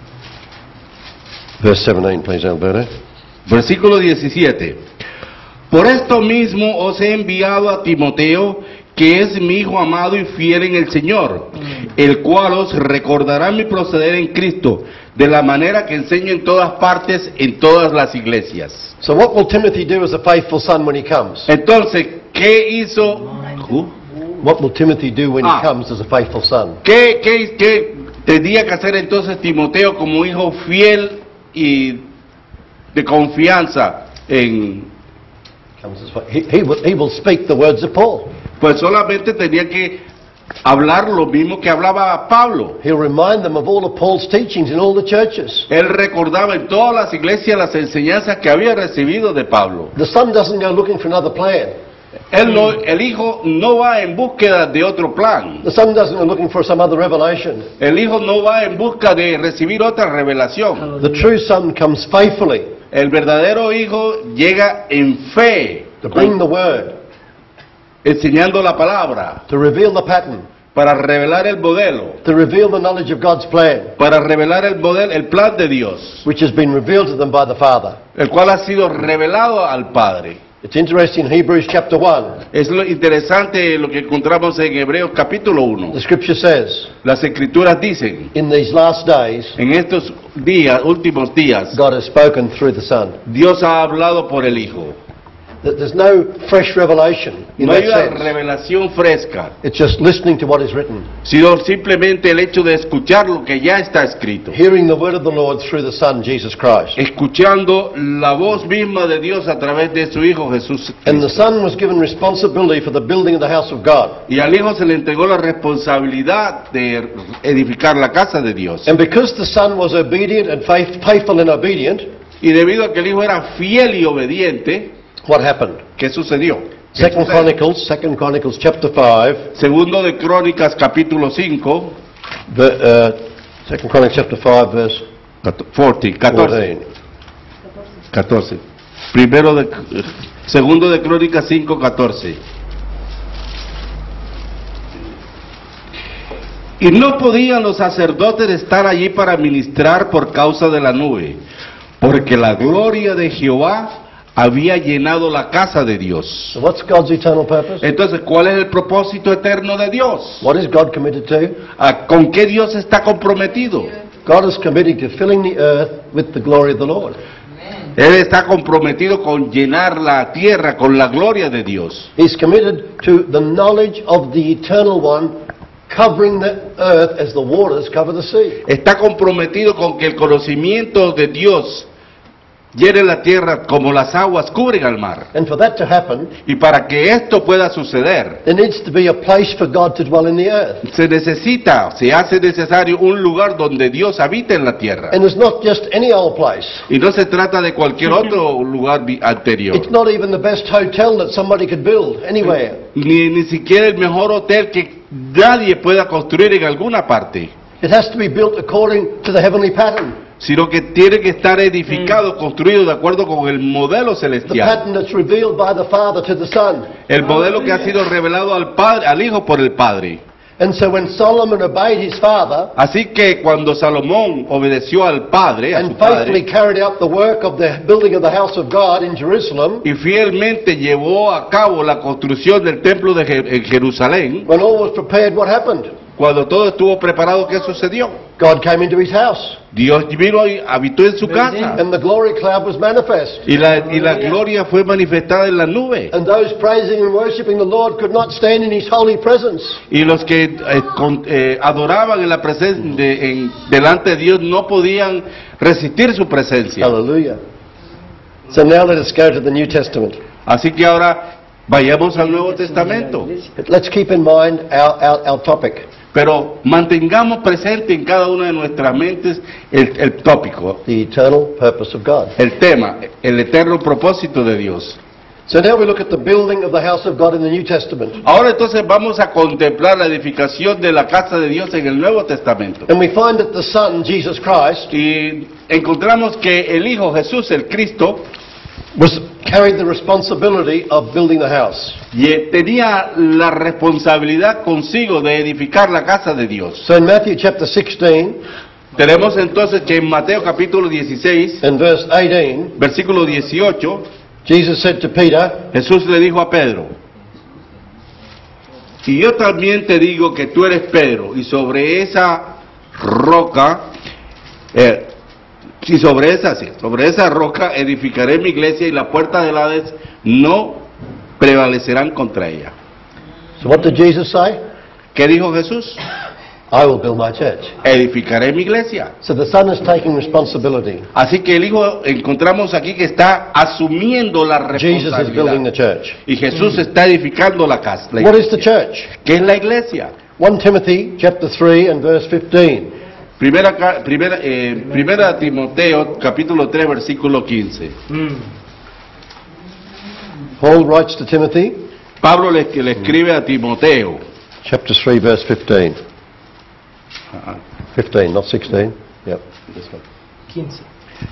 verse 17, please, Alberto. versículo 17. Por esto mismo os he enviado a Timoteo, que es mi hijo amado y fiel en el Señor, el cual os recordará mi proceder en Cristo, de la manera que enseño en todas partes, en todas las iglesias. So what will Timothy do as a faithful son when he comes? Entonces, ¿qué hizo? What will Timothy do when he Ah. comes as a faithful son? ¿Qué tendría que hacer entonces Timoteo como hijo fiel y de confianza en... He will speak the words of Paul. Pues solamente tenía que hablar lo mismo que hablaba Pablo. He'll remind them of all of Paul's teachings in all the churches. Él recordaba en todas las iglesias las enseñanzas que había recibido de Pablo. The son doesn't go looking for another plan. El hijo no va en búsqueda de otro plan. The son doesn't go looking for some other revelation. El hijo no va en busca de recibir otra revelación. The true son comes faithfully El verdadero hijo llega en fe, to bring the word, enseñando la palabra, to reveal the pattern, para revelar el modelo, to reveal the knowledge of God's plan, para revelar el plan de Dios, which has been revealed to them by the Father. el cual ha sido revelado al Padre. It's interesting in Hebrews chapter 1. Es lo interesante lo que encontramos en Hebreos capítulo 1. The scripture says, Las escrituras dicen, in these last days, en estos días, últimos días, God has spoken through the Son. Dios ha hablado por el Hijo. That there's no fresh revelation in No hay that una sense. revelación fresca, It's just listening to what is written, sino simplemente el hecho de escuchar lo que ya está escrito. hearing the word of the Lord through the Son, Jesus Christ. Escuchando la voz misma de Dios a través de su Hijo Jesús And the Cristo. Son was given responsibility for the building of the house of God. Y al Hijo se le entregó la responsabilidad de edificar la casa de Dios. And because the Son was obedient and faithful and obedient, Y debido a que el Hijo era fiel y obediente, what happened? ¿qué sucedió? ¿Qué Second sucede? Chronicles chapter 5, Segundo de Crónicas capítulo 5, Second Chronicles chapter 5 verse 14. 14. 14. Segundo de Crónicas 5, 14. Y no podían los sacerdotes estar allí para ministrar por causa de la nube, porque la gloria de Jehová había llenado la casa de Dios. So what's God's eternal purpose? Entonces, ¿cuál es el propósito eterno de Dios? What is God committed to? ¿Con qué Dios está comprometido? God is committed to filling the earth with the glory of the Lord. Él está comprometido con llenar la tierra con la gloria de Dios. He's committed to the knowledge of the eternal one covering the earth as the waters cover the sea. Está comprometido con que el conocimiento de Dios llene la tierra como las aguas cubren al mar. And for that to happen, Y para que esto pueda suceder, there needs to be a place for God to dwell in the earth. se hace necesario un lugar donde Dios habite en la tierra. And it's not just any old place. Y no se trata de cualquier otro lugar anterior. It's not even the best hotel that somebody could build anywhere. Ni siquiera el mejor hotel que nadie pueda construir en alguna parte, It has to be built according to the heavenly pattern. sino que tiene que estar edificado, construido de acuerdo con el modelo The celestial. pattern that's revealed by the Father to the Son. El modelo que ha sido revelado al Padre, al Hijo por el Padre. And so when Solomon obeyed his father Así que cuando Salomón obedeció al Padre, a su and faithfully Padre, carried out the work of the building of the house of God in Jerusalem, y fielmente llevó a cabo la construcción del templo en Jerusalén, when all was prepared, what happened? cuando todo estuvo preparado, ¿qué sucedió? God came into his house, Dios vino y habitó en su casa, and the glory cloud was manifest. y la gloria fue manifestada en la nube. And those praising and worshiping the Lord could not stand in his holy presence. Y los que adoraban en la presencia delante de Dios no podían resistir su presencia. Hallelujah. So now let us go to the New Testament. Así que ahora vayamos al Nuevo Testamento. But let's keep in mind our topic. Pero mantengamos presente en cada una de nuestras mentes el tópico, The eternal purpose of God. el tema, el eterno propósito de Dios. So now we look at the building of the house of God in the New Testament. Ahora entonces vamos a contemplar la edificación de la casa de Dios en el Nuevo Testamento. And we find that the Son, Jesus Christ, Y encontramos que el Hijo Jesús, el Cristo, carried the responsibility of building the house. tenía la responsabilidad consigo de edificar la casa de Dios. So in Matthew chapter 16 Tenemos entonces que en Mateo capítulo 16, and verse 18, versículo 18, Jesus said to Peter, Jesús le dijo a Pedro: y yo también te digo que tú eres Pedro, y sobre esa roca, sobre esa roca edificaré mi iglesia, y las puertas del Hades no prevalecerán contra ella. So what did Jesus say? ¿Qué dijo Jesús? I will build my church. Edificaré mi iglesia. So the Son is taking responsibility. Así que el Hijo encontramos aquí que está asumiendo la Jesus is building the responsabilidad. church. Y Jesús está edificando la casa. la What is the iglesia. church? ¿Qué es la iglesia? 1 Timothy chapter 3 and verse 15. Primera Timoteo, capítulo 3, versículo 15. Paul writes to Timothy, Pablo le escribe a Timoteo. chapter 3 verse 15. 15, not 16. Yep. 15.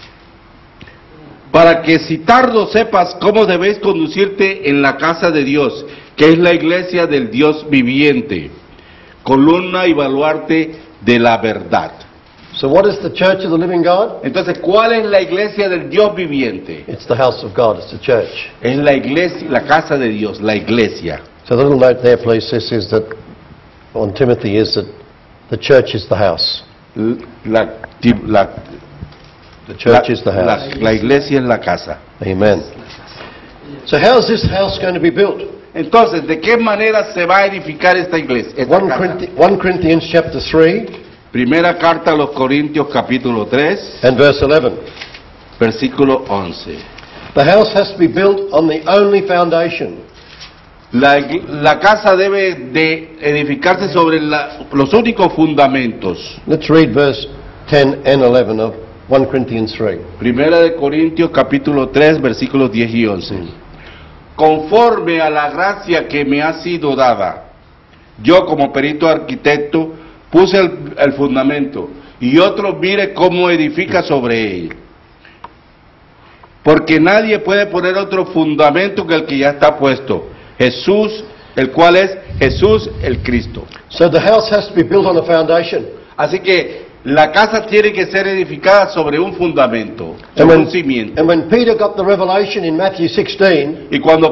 Para que si tardo sepas cómo debéis conducirte en la casa de Dios, que es la iglesia del Dios viviente, columna y baluarte de la verdad. So what is the church of the living God? Entonces, ¿cuál es la iglesia del Dios viviente? It's the house of God, it's the church. Es la iglesia, la casa de Dios, la iglesia. So the little note there, please, sis, is that on Timothy is that the church is the house. La, The church is the house. la iglesia es la casa. Amen. So how is this house going to be built? Entonces, ¿de qué manera se va a edificar esta iglesia? Esta 1 casa? Corinthians chapter 3 Primera carta a los Corintios, capítulo 3, and verse 11. versículo 11. The house has to be built on the only foundation. La casa debe de edificarse sobre los únicos fundamentos. Let's read verse 10 and 11 of 1 Corinthians 3. Primera de Corintios, capítulo 3, versículos 10 y 11. Conforme a la gracia que me ha sido dada, yo como perito arquitecto puse el fundamento, y otro mire cómo edifica sobre él. Porque nadie puede poner otro fundamento que el que ya está puesto, Jesús, el cual es Jesús el Cristo. So the house has to be built on a foundation. Así que la casa tiene que ser edificada sobre un fundamento, And sobre when, un cimiento. and when Peter got the revelation in Matthew 16, Y cuando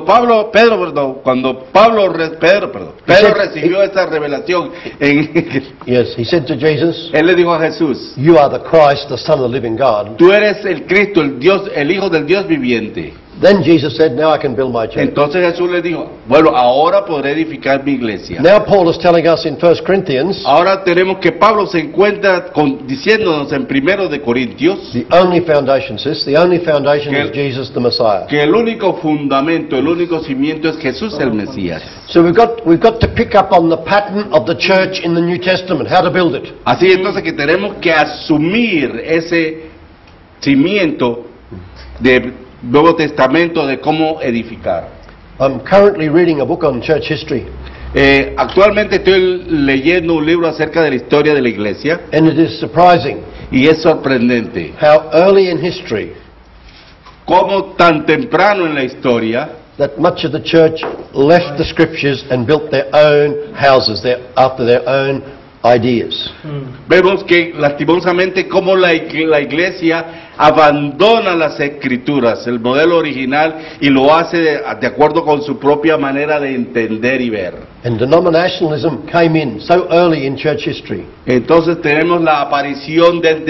Pedro recibió esa revelación, yes, he said to Jesus, él le dijo a Jesús: "You are the Christ, the Son of the living God." tú eres el Cristo, el Dios, el Hijo del Dios viviente. Then Jesus said, "Now I can build my church." Entonces Jesús le dijo: bueno, ahora podré edificar mi iglesia. Now Paul is telling us in 1 Corinthians, Ahora tenemos que Pablo se encuentra diciéndonos en 1 de Corintios the only foundation, sis, the only foundation Que- is Jesus the Messiah. que el único fundamento, el único cimiento es Jesús el Mesías. So we've got to pick up on the pattern of the church in the New Testament, how to build it. Así entonces que tenemos que asumir ese cimiento del Nuevo Testamento de cómo edificar. I'm currently reading a book on church history, Actualmente estoy leyendo un libro acerca de la historia de la iglesia and it is surprising y es sorprendente how early in history cómo tan temprano en la historia that much of the church left the scriptures and built their own houses after their own ideas. vemos que lastimosamente cómo la iglesia abandona las escrituras, el modelo original, y lo hace de acuerdo con su propia manera de entender y ver. And denominationalism came in so early in church history. Entonces tenemos la aparición del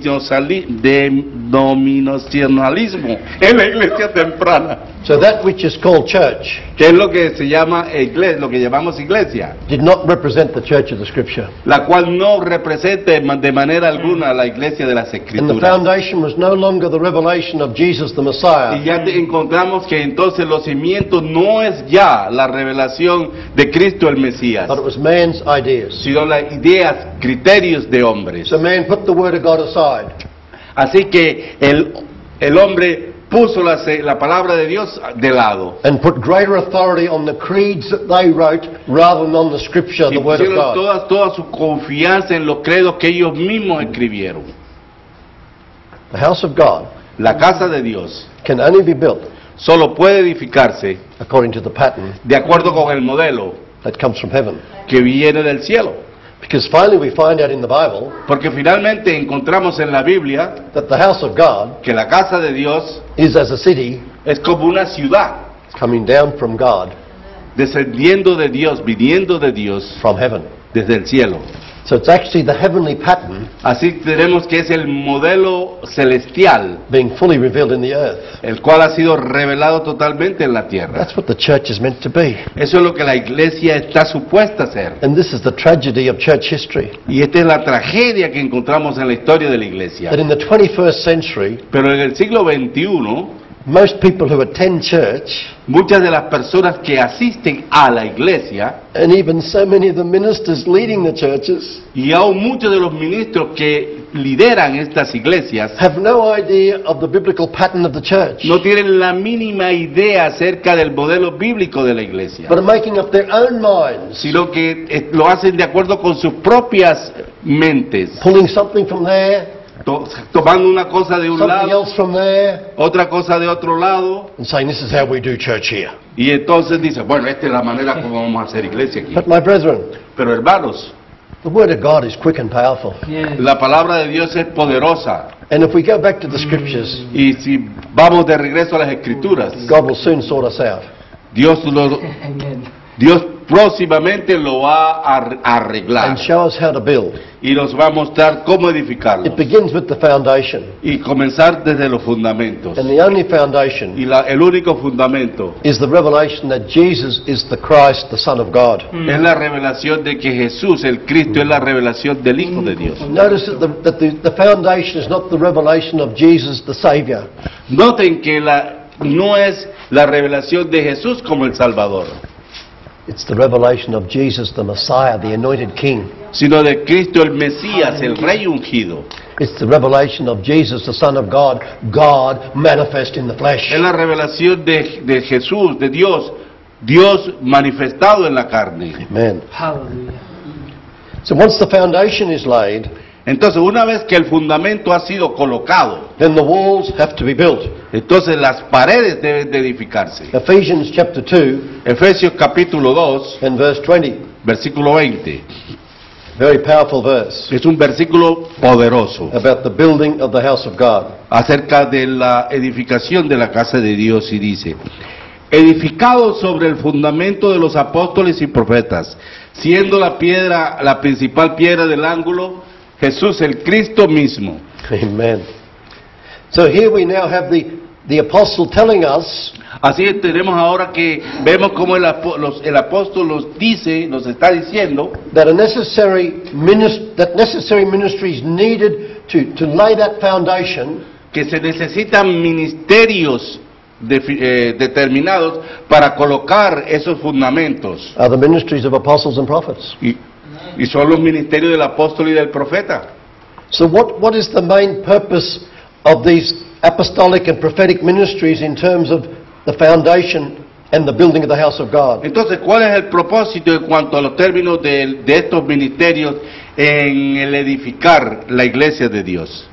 denominacionalismo en la iglesia temprana, So that which is called church que es lo que se llama iglesia, lo que llamamos iglesia, did not represent the church of the scripture. la cual no representa de manera alguna la iglesia de las And the escrituras. foundation was no longer the revelation of Jesus the Y Messiah, ya encontramos que entonces los cimientos no es ya la revelación de Cristo el Mesías, but it was man's ideas. sino las ideas, criterios de hombres. So man put the word of God aside, Así que el hombre puso la palabra de Dios de lado and put greater authority on the creeds that they wrote rather than on the scripture, y the word of pusieron God. toda su confianza en los credos que ellos mismos escribieron. The house of God La casa de Dios can only be built solo puede edificarse according to the pattern de acuerdo con el modelo that comes from heaven. que viene del cielo. Because finally we find out in the Bible Porque finalmente encontramos en la Biblia that the house of God que la casa de Dios is as a city es como una ciudad, coming down from God, descendiendo de Dios, viniendo de Dios from heaven. desde el cielo. So it's actually the heavenly pattern Así tenemos que es el modelo celestial, being fully revealed in the earth. el cual ha sido revelado totalmente en la tierra. That's what the church is meant to be. Eso es lo que la iglesia está supuesta a ser. And this is the tragedy of church history. Y esta es la tragedia que encontramos en la historia de la iglesia. That in the 21st century, Pero en el siglo XXI, most people who attend church, muchas de las personas que asisten a la iglesia, and even so many of the ministers leading the churches, y aún muchos de los ministros que lideran estas iglesias, have no idea of the biblical pattern of the church, no tienen la mínima idea acerca del modelo bíblico de la iglesia, but are making up their own minds, sino que lo hacen de acuerdo con sus propias mentes, pulling something from there, tomando una cosa de un something lado, else from there, otra cosa de otro lado, and saying this is how we do church here. y entonces dicen, bueno, esta es la manera como vamos a hacer iglesia aquí. But my brethren, Pero hermanos, the word of God is quick and powerful. Yes. la palabra de Dios es poderosa, And if we go back to the scriptures, y si vamos de regreso a las escrituras, God will soon sort us out. Amen. Dios próximamente lo va a arreglar And show us how to build. y nos va a mostrar cómo edificarlo It begins with the foundation. y comenzar desde los fundamentos. And the only foundation Y el único fundamento is the revelation that Jesus is the Christ, the Son of God. es la revelación de que Jesús, el Cristo, es la revelación del Hijo de Dios. Notice that the foundation is not the revelation of Jesus, the Savior. Noten que no es la revelación de Jesús como el Salvador, It's the revelation of Jesus, the Messiah, the anointed King. sino de Cristo el Mesías, el Rey ungido. It's the revelation of Jesus, the Son of God, God manifest in the flesh. Es la revelación de Jesús, de Dios, Dios manifestado en la carne. Amen. Hallelujah. So once the foundation is laid, Entonces, una vez que el fundamento ha sido colocado, then the walls have to be built. entonces las paredes deben de edificarse. Ephesians chapter 2 Efesios capítulo 2, and verse 20. versículo 20. Very powerful verse Es un versículo poderoso about the building of the house of God. acerca de la edificación de la casa de Dios y dice: edificado sobre el fundamento de los apóstoles y profetas, siendo la principal piedra del ángulo, Jesús el Cristo mismo. Amen. So here we now have the apostle telling us Así tenemos ahora que vemos cómo el apóstol nos está diciendo that necessary ministries needed to lay that foundation que se necesitan ministerios determinados para colocar esos fundamentos. are the ministries of apostles and prophets. Y son los ministerios del apóstol y del profeta. So what is the main purpose of these apostolic and prophetic ministries in terms of the foundation and the building of the house of God? Entonces, ¿cuál es el propósito en cuanto a los términos de estos ministerios en el edificar la iglesia de Dios?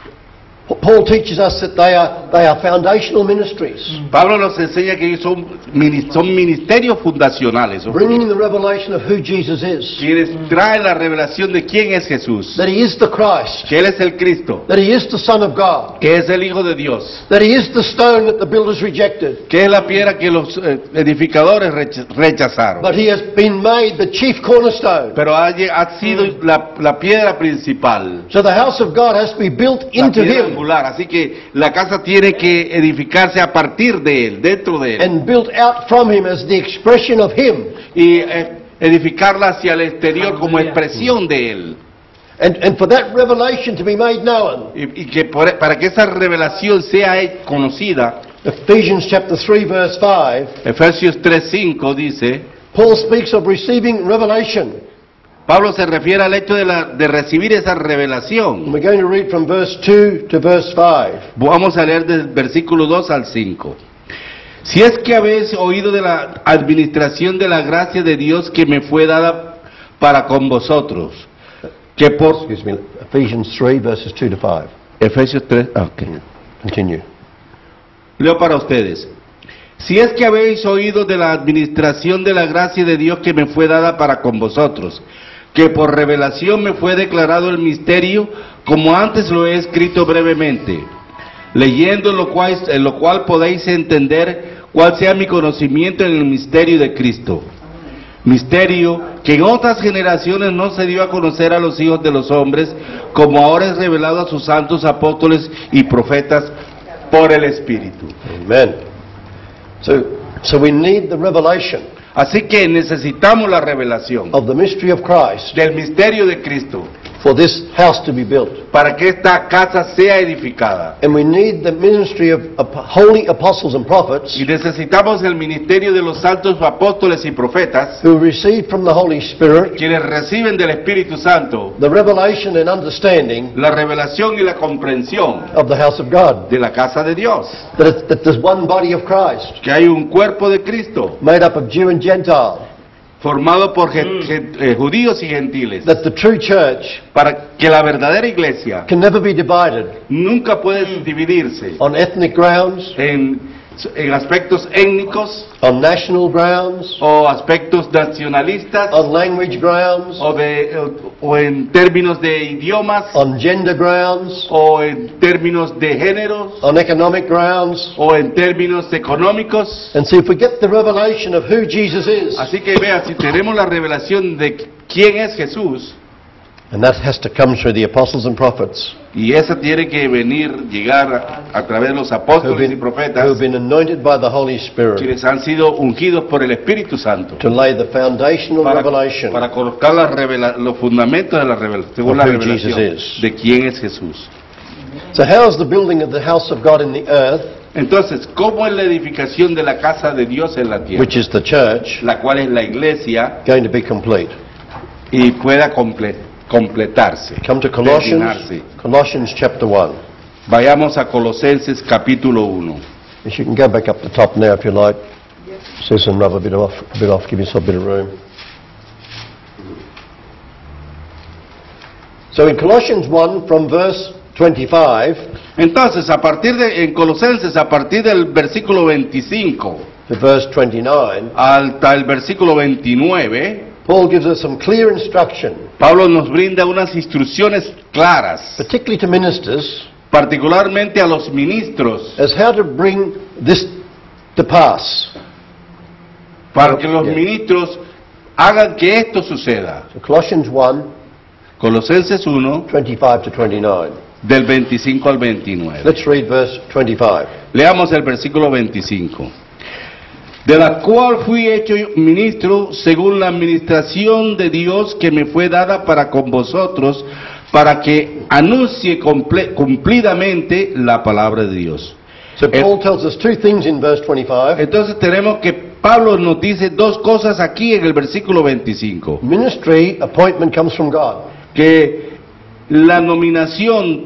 Paul teaches us that they are foundational ministries, Pablo nos enseña que son ministerios fundacionales, bringing the revelation of who Jesus is, quienes traen la revelación de quién es Jesús, that he is the Christ, que Él es el Cristo, that he is the Son of God, que es el Hijo de Dios, that he is the stone that the builders rejected, que es la piedra que los edificadores rechazaron, but he has been made the chief cornerstone. pero ha sido la piedra principal, So the house of God has to be built la into piedra him angular. Así que la casa tiene que edificarse a partir de Él, dentro de Él, and built out from him as the expression of him. y edificarla hacia el exterior como expresión de Él. And for that revelation to be made known, Y que para que esa revelación sea conocida, Ephesians chapter 3 verse 5, Efesios 3:5 dice, Paul speaks of receiving revelation. Pablo se refiere al hecho de recibir esa revelación. And we're going to read from verse 2 to verse 5. Vamos a leer del versículo 2 al 5. Si es que habéis oído de la administración de la gracia de Dios que me fue dada para con vosotros, que por... Excuse me, Ephesians 3 verses 2 to 5. Efesios 3, ok. Continue. Leo para ustedes. Si es que habéis oído de la administración de la gracia de Dios que me fue dada para con vosotros, que por revelación me fue declarado el misterio, como antes lo he escrito brevemente, leyendo en lo cual podéis entender cuál sea mi conocimiento en el misterio de Cristo, Misterio que en otras generaciones no se dio a conocer a los hijos de los hombres, como ahora es revelado a sus santos apóstoles y profetas por el Espíritu. Amen. So we need the revelation Así que necesitamos la revelación of the mystery of Christ del misterio de Cristo for this house to be built. para que esta casa sea edificada. And we need the ministry of holy apostles and prophets Y necesitamos el ministerio de los santos apóstoles y profetas, who receive from the Holy Spirit quienes reciben del Espíritu Santo the revelation and understanding la revelación y la comprensión of the house of God. de la casa de Dios. That there's one body of Christ Que hay un cuerpo de Cristo made up of Jew and Gentile. formado por judíos y gentiles, That the true church para que la verdadera iglesia can never be divided nunca puede dividirse on ethnic grounds, en aspectos étnicos on national grounds, o aspectos nacionalistas on language grounds, o en términos de idiomas on gender grounds, o en términos de géneros on economic grounds. o en términos económicos. And so if we get the revelation of who Jesus is, Así que vea, si tenemos la revelación de quién es Jesús, and that has to come through the apostles and prophets y esa tiene que llegar a través de los who apóstoles y profetas, have been anointed by the Holy Spirit quienes han sido ungidos por el Espíritu Santo, to lay the foundational revelation para colocar los fundamentos de la revelación, según la of who revelación Jesus is. de quién es Jesús. So how is the building of the house of God in the earth, Entonces, ¿cómo es la edificación de la casa de Dios en la tierra, which is the church, la cual es la iglesia, going to be complete? y pueda completarse, Come to terminarse? Colossians chapter 1. Vayamos a Colosenses capítulo 1. If you can go back up the top now if you like. Susan, rub a bit off, give yourself a bit of room. So in Colossians 1 from verse 25 Entonces, en Colosenses, a partir del versículo 25 to verse 29, hasta el versículo 29, Paul gives us some clear instruction, Pablo nos brinda unas instrucciones claras, particularly to ministers, particularmente a los ministros, as how to bring this to pass. para que los ministros hagan que esto suceda. So Colossians 1, Colosenses 1, 25 to 29. del 25 al 29. Let's read verse 25. Leamos el versículo 25. De la cual fui hecho ministro según la administración de Dios que me fue dada para con vosotros, para que anuncie cumplidamente la palabra de Dios. So Paul tells us two things in verse 25. Entonces tenemos que Pablo nos dice dos cosas aquí en el versículo 25. Ministry appointment comes from God. Que la nominación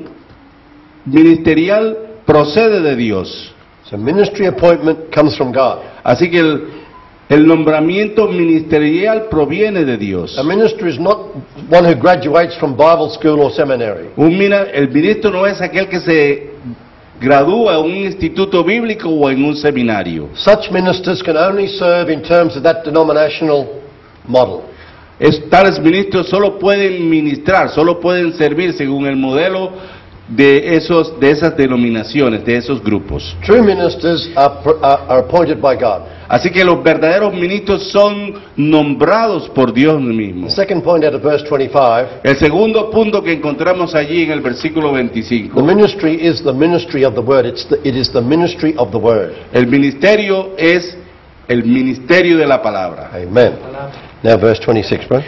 ministerial procede de Dios. So ministry appointment comes from God. Así que el nombramiento ministerial proviene de Dios. A minister is not one who graduates from Bible school or seminary. El ministro no es aquel que se gradúa en un instituto bíblico o en un seminario. Such ministers can only serve in terms of that denominational model. Tales ministros solo pueden ministrar, solo pueden servir según el modelo de esas denominaciones, de esos grupos. True ministers are appointed by God. Así que los verdaderos ministros son nombrados por Dios mismo. The second point out of verse 25, El segundo punto que encontramos allí en el versículo the 25, ministry is the ministry of the word. It is the ministry of the word. el ministerio es el ministerio de la palabra. Amen. Now verse 26, bro.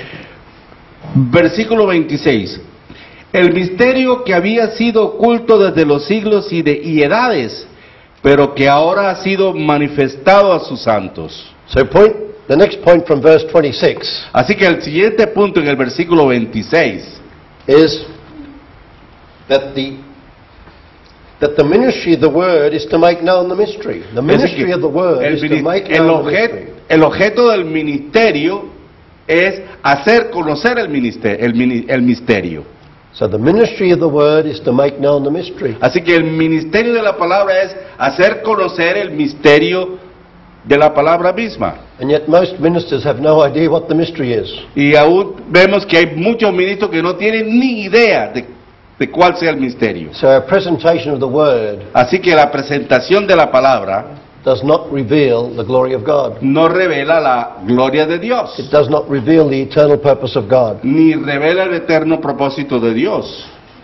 Versículo 26. El misterio que había sido oculto desde los siglos y edades, pero que ahora ha sido manifestado a sus santos. So the next point from verse 26 Así que el siguiente punto en el versículo 26 is that the ministry of the word is to make known the mystery. The ministry of the word is to make known the mystery. el objeto del ministerio es hacer conocer el misterio. So the ministry of the word is to make known the mystery. Así que el ministerio de la palabra es hacer conocer el misterio de la palabra misma. And yet most ministers have no idea what the mystery is. Y aún vemos que hay muchos ministros que no tienen ni idea de cuál sea el misterio. So our presentation of the word Así que la presentación de la palabra does not reveal the glory of God. no revela la gloria de Dios, It does not reveal the eternal purpose of God. ni revela el eterno propósito de Dios.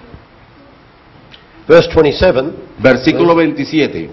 Verse 27, Versículo 27.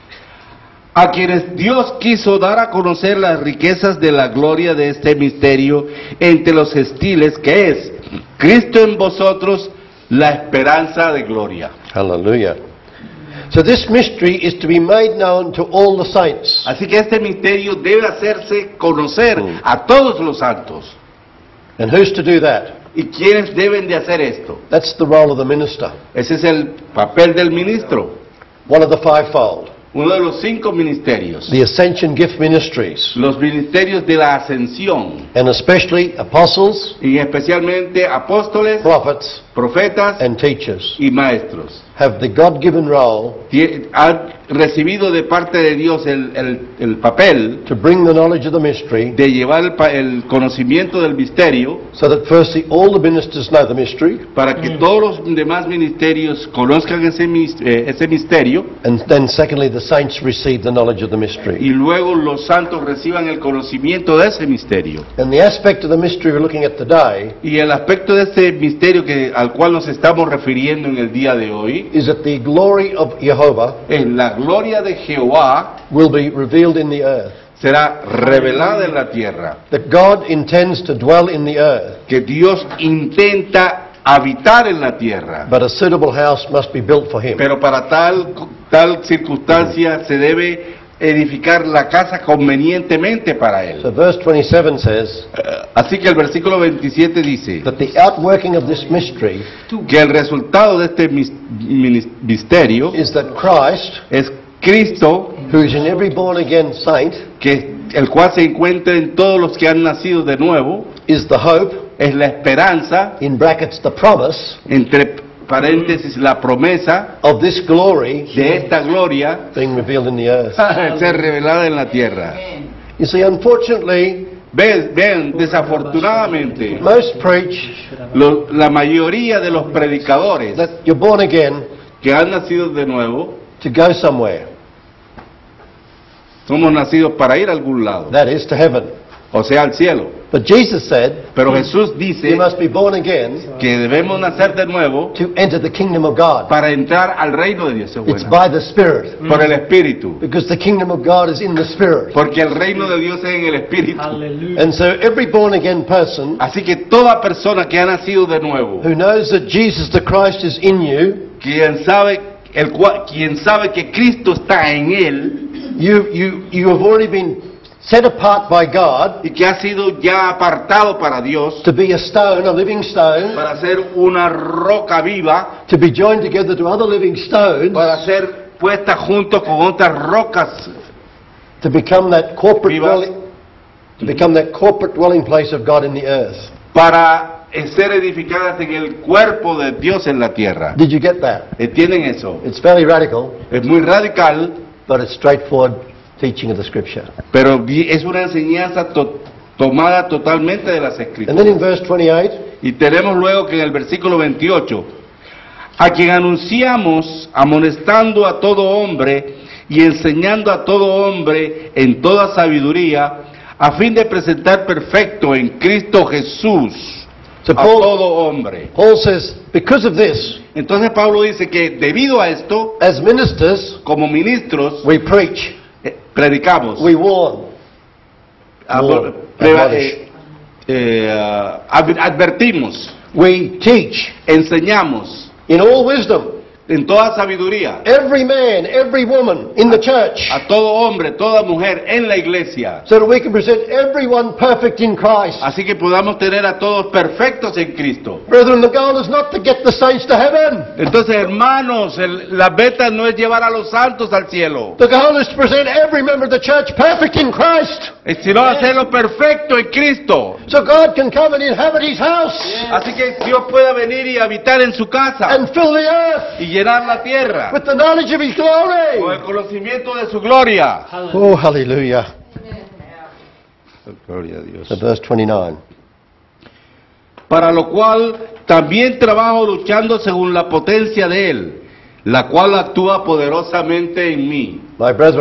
A quienes Dios quiso dar a conocer las riquezas de la gloria de este misterio entre los gentiles, que es Cristo en vosotros, la esperanza de gloria. hallelujah. So this mystery is to be made known to all the saints. Así que este misterio debe hacerse conocer a todos los santos. And who's to do that? ¿Y quiénes deben de hacer esto? That's the role of the minister, Ese es el papel del ministro, one of the fivefold. uno de los 5 ministerios, The Ascension Gift Ministries, los ministerios de la ascensión, and especially apostles, y especialmente apóstoles, prophets, profetas and teachers, y maestros. have the God-given role Han recibido de parte de Dios el papel to bring the knowledge of the mystery, de llevar el conocimiento del misterio, so that firstly all the ministers know the mystery, para que todos los demás ministerios conozcan ese misterio, and then secondly the saints receive the knowledge of the mystery. y luego los santos reciban el conocimiento de ese misterio. And the aspect of the mystery we're looking at today Y el aspecto de este misterio al cual nos estamos refiriendo en el día de hoy, is that the glory of Jehovah es la gloria de Jehová will be revealed in the earth. será revelada en la tierra, That God intends to dwell in the earth, que Dios intenta habitar en la tierra, but a suitable house must be built for him. pero para tal circunstancia se debe edificar la casa convenientemente para So él. verse 27 says Así que el versículo 27 dice that the outworking of this mystery que el resultado de este misterio is that Christ, es Cristo, who is in every born-again saint, el cual se encuentra en todos los que han nacido de nuevo, is the hope, es la esperanza, in brackets the promise, entre paréntesis la promesa of this glory de esta gloria being revealed in the earth. ser revelada en la tierra. You see, unfortunately, Vean, desafortunadamente, most preach la mayoría de los predicadores that you're born again que han nacido de nuevo, to go somewhere, somos nacidos para ir a algún lado, that is, to heaven. o sea, al cielo. But Jesus said Pero Jesús dice you must be born again que debemos nacer de nuevo to enter the kingdom of God. para entrar al reino de Dios. Es It's bueno. by the Spirit, Por el Espíritu, because the kingdom of God is in the Spirit. porque el reino de Dios es en el Espíritu. And so every born again person Así que toda persona que ha nacido de nuevo, who knows that Jesus the Christ is in you, quien sabe que Cristo está en él you have already been set apart by God y que ha sido ya apartado para Dios, to be a stone, a living stone, para ser una roca viva, to be joined together to other living stones, para ser puesta junto con otras rocas, to become that corporate Vivas. dwelling place of God in the earth. para ser edificadas en el cuerpo de Dios en la tierra. Did you get that? ¿Entienden eso? It's fairly radical, Es muy radical, but it's straightforward teaching of the Scripture. pero es una enseñanza tomada totalmente de las And Escrituras. then in verse 28, Y tenemos luego que en el versículo 28, a quien anunciamos amonestando a todo hombre y enseñando a todo hombre en toda sabiduría, a fin de presentar perfecto en Cristo Jesús so a Paul todo hombre. says, because of this, Entonces Pablo dice que debido a esto, as ministers, como ministros, we preach, predicamos, we warn, advertimos, we teach enseñamos in all wisdom. en toda sabiduría. Every man, every woman in the church, A todo hombre, toda mujer en la iglesia, so that we can present everyone perfect in Christ. así que podamos tener a todos perfectos en Cristo. Brethren, the goal is not to get the saints to heaven. Entonces, hermanos, la meta no es llevar a los santos al cielo, The goal is to present every member of the church perfect in Christ, sino hacerlo perfecto en Cristo. so God can come and inhabit His house Así que Dios pueda venir y habitar en su casa and fill the earth y llenar la tierra with the knowledge of His con glory. el conocimiento de su gloria. Oh, hallelujah. Gloria a Dios. So verse 29. Para lo cual también trabajo luchando según la potencia de Él, la cual actúa poderosamente en mí. My brethren,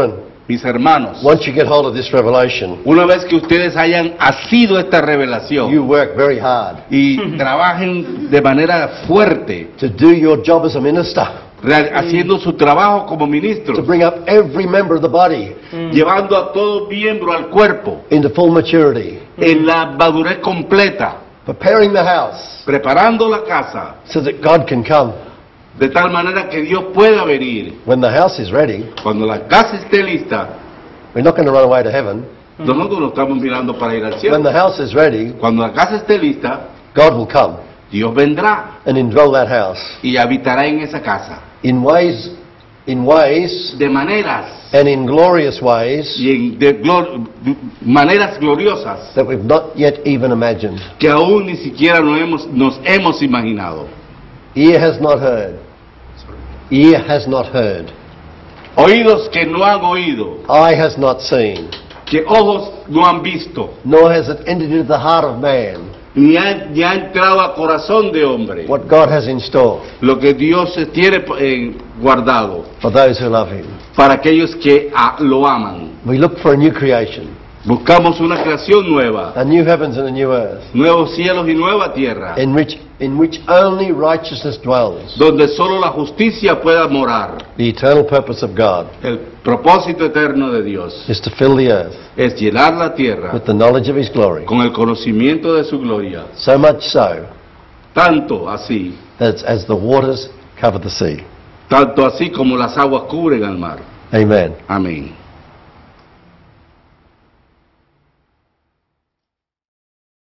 mis hermanos, once you get hold of this revelation, una vez que ustedes hayan asido esta revelación you work very hard y trabajen de manera fuerte, to do your job as a minister, haciendo su trabajo como to ministros, bring up every member of the body llevando a todo miembro al cuerpo into full maturity, en la madurez completa, preparing the house preparando la casa so that God can come. de tal manera que Dios pueda venir. When the house is ready, Cuando la casa esté lista, we're not going to run away to heaven. nosotros no estamos mirando para ir al When cielo. the house is ready, Cuando la casa esté lista, God will come Dios vendrá and indwell that house y habitará en esa casa in ways de maneras and in glorious ways y maneras gloriosas that we've not yet even imagined. que aún ni siquiera nos hemos imaginado. Ear has not heard. Ear has not heard. Oídos que no han oído, Eye has not seen. que ojos no han visto, Nor has it entered into the heart of man ni ha entrado al corazón de hombre what God has in store lo que Dios tiene guardado for those who love Him. para aquellos que lo aman. We look for a new creation, Buscamos una creación nueva, a new heavens and a new earth, nuevos cielos y nueva tierra, in which only righteousness dwells. donde solo la justicia pueda morar. The eternal purpose of God El propósito eterno de Dios is to fill the earth es llenar la tierra with the knowledge of His glory. con el conocimiento de su gloria, So much so tanto así that as the waters cover the sea. como las aguas cubren al mar. Amen. Amén.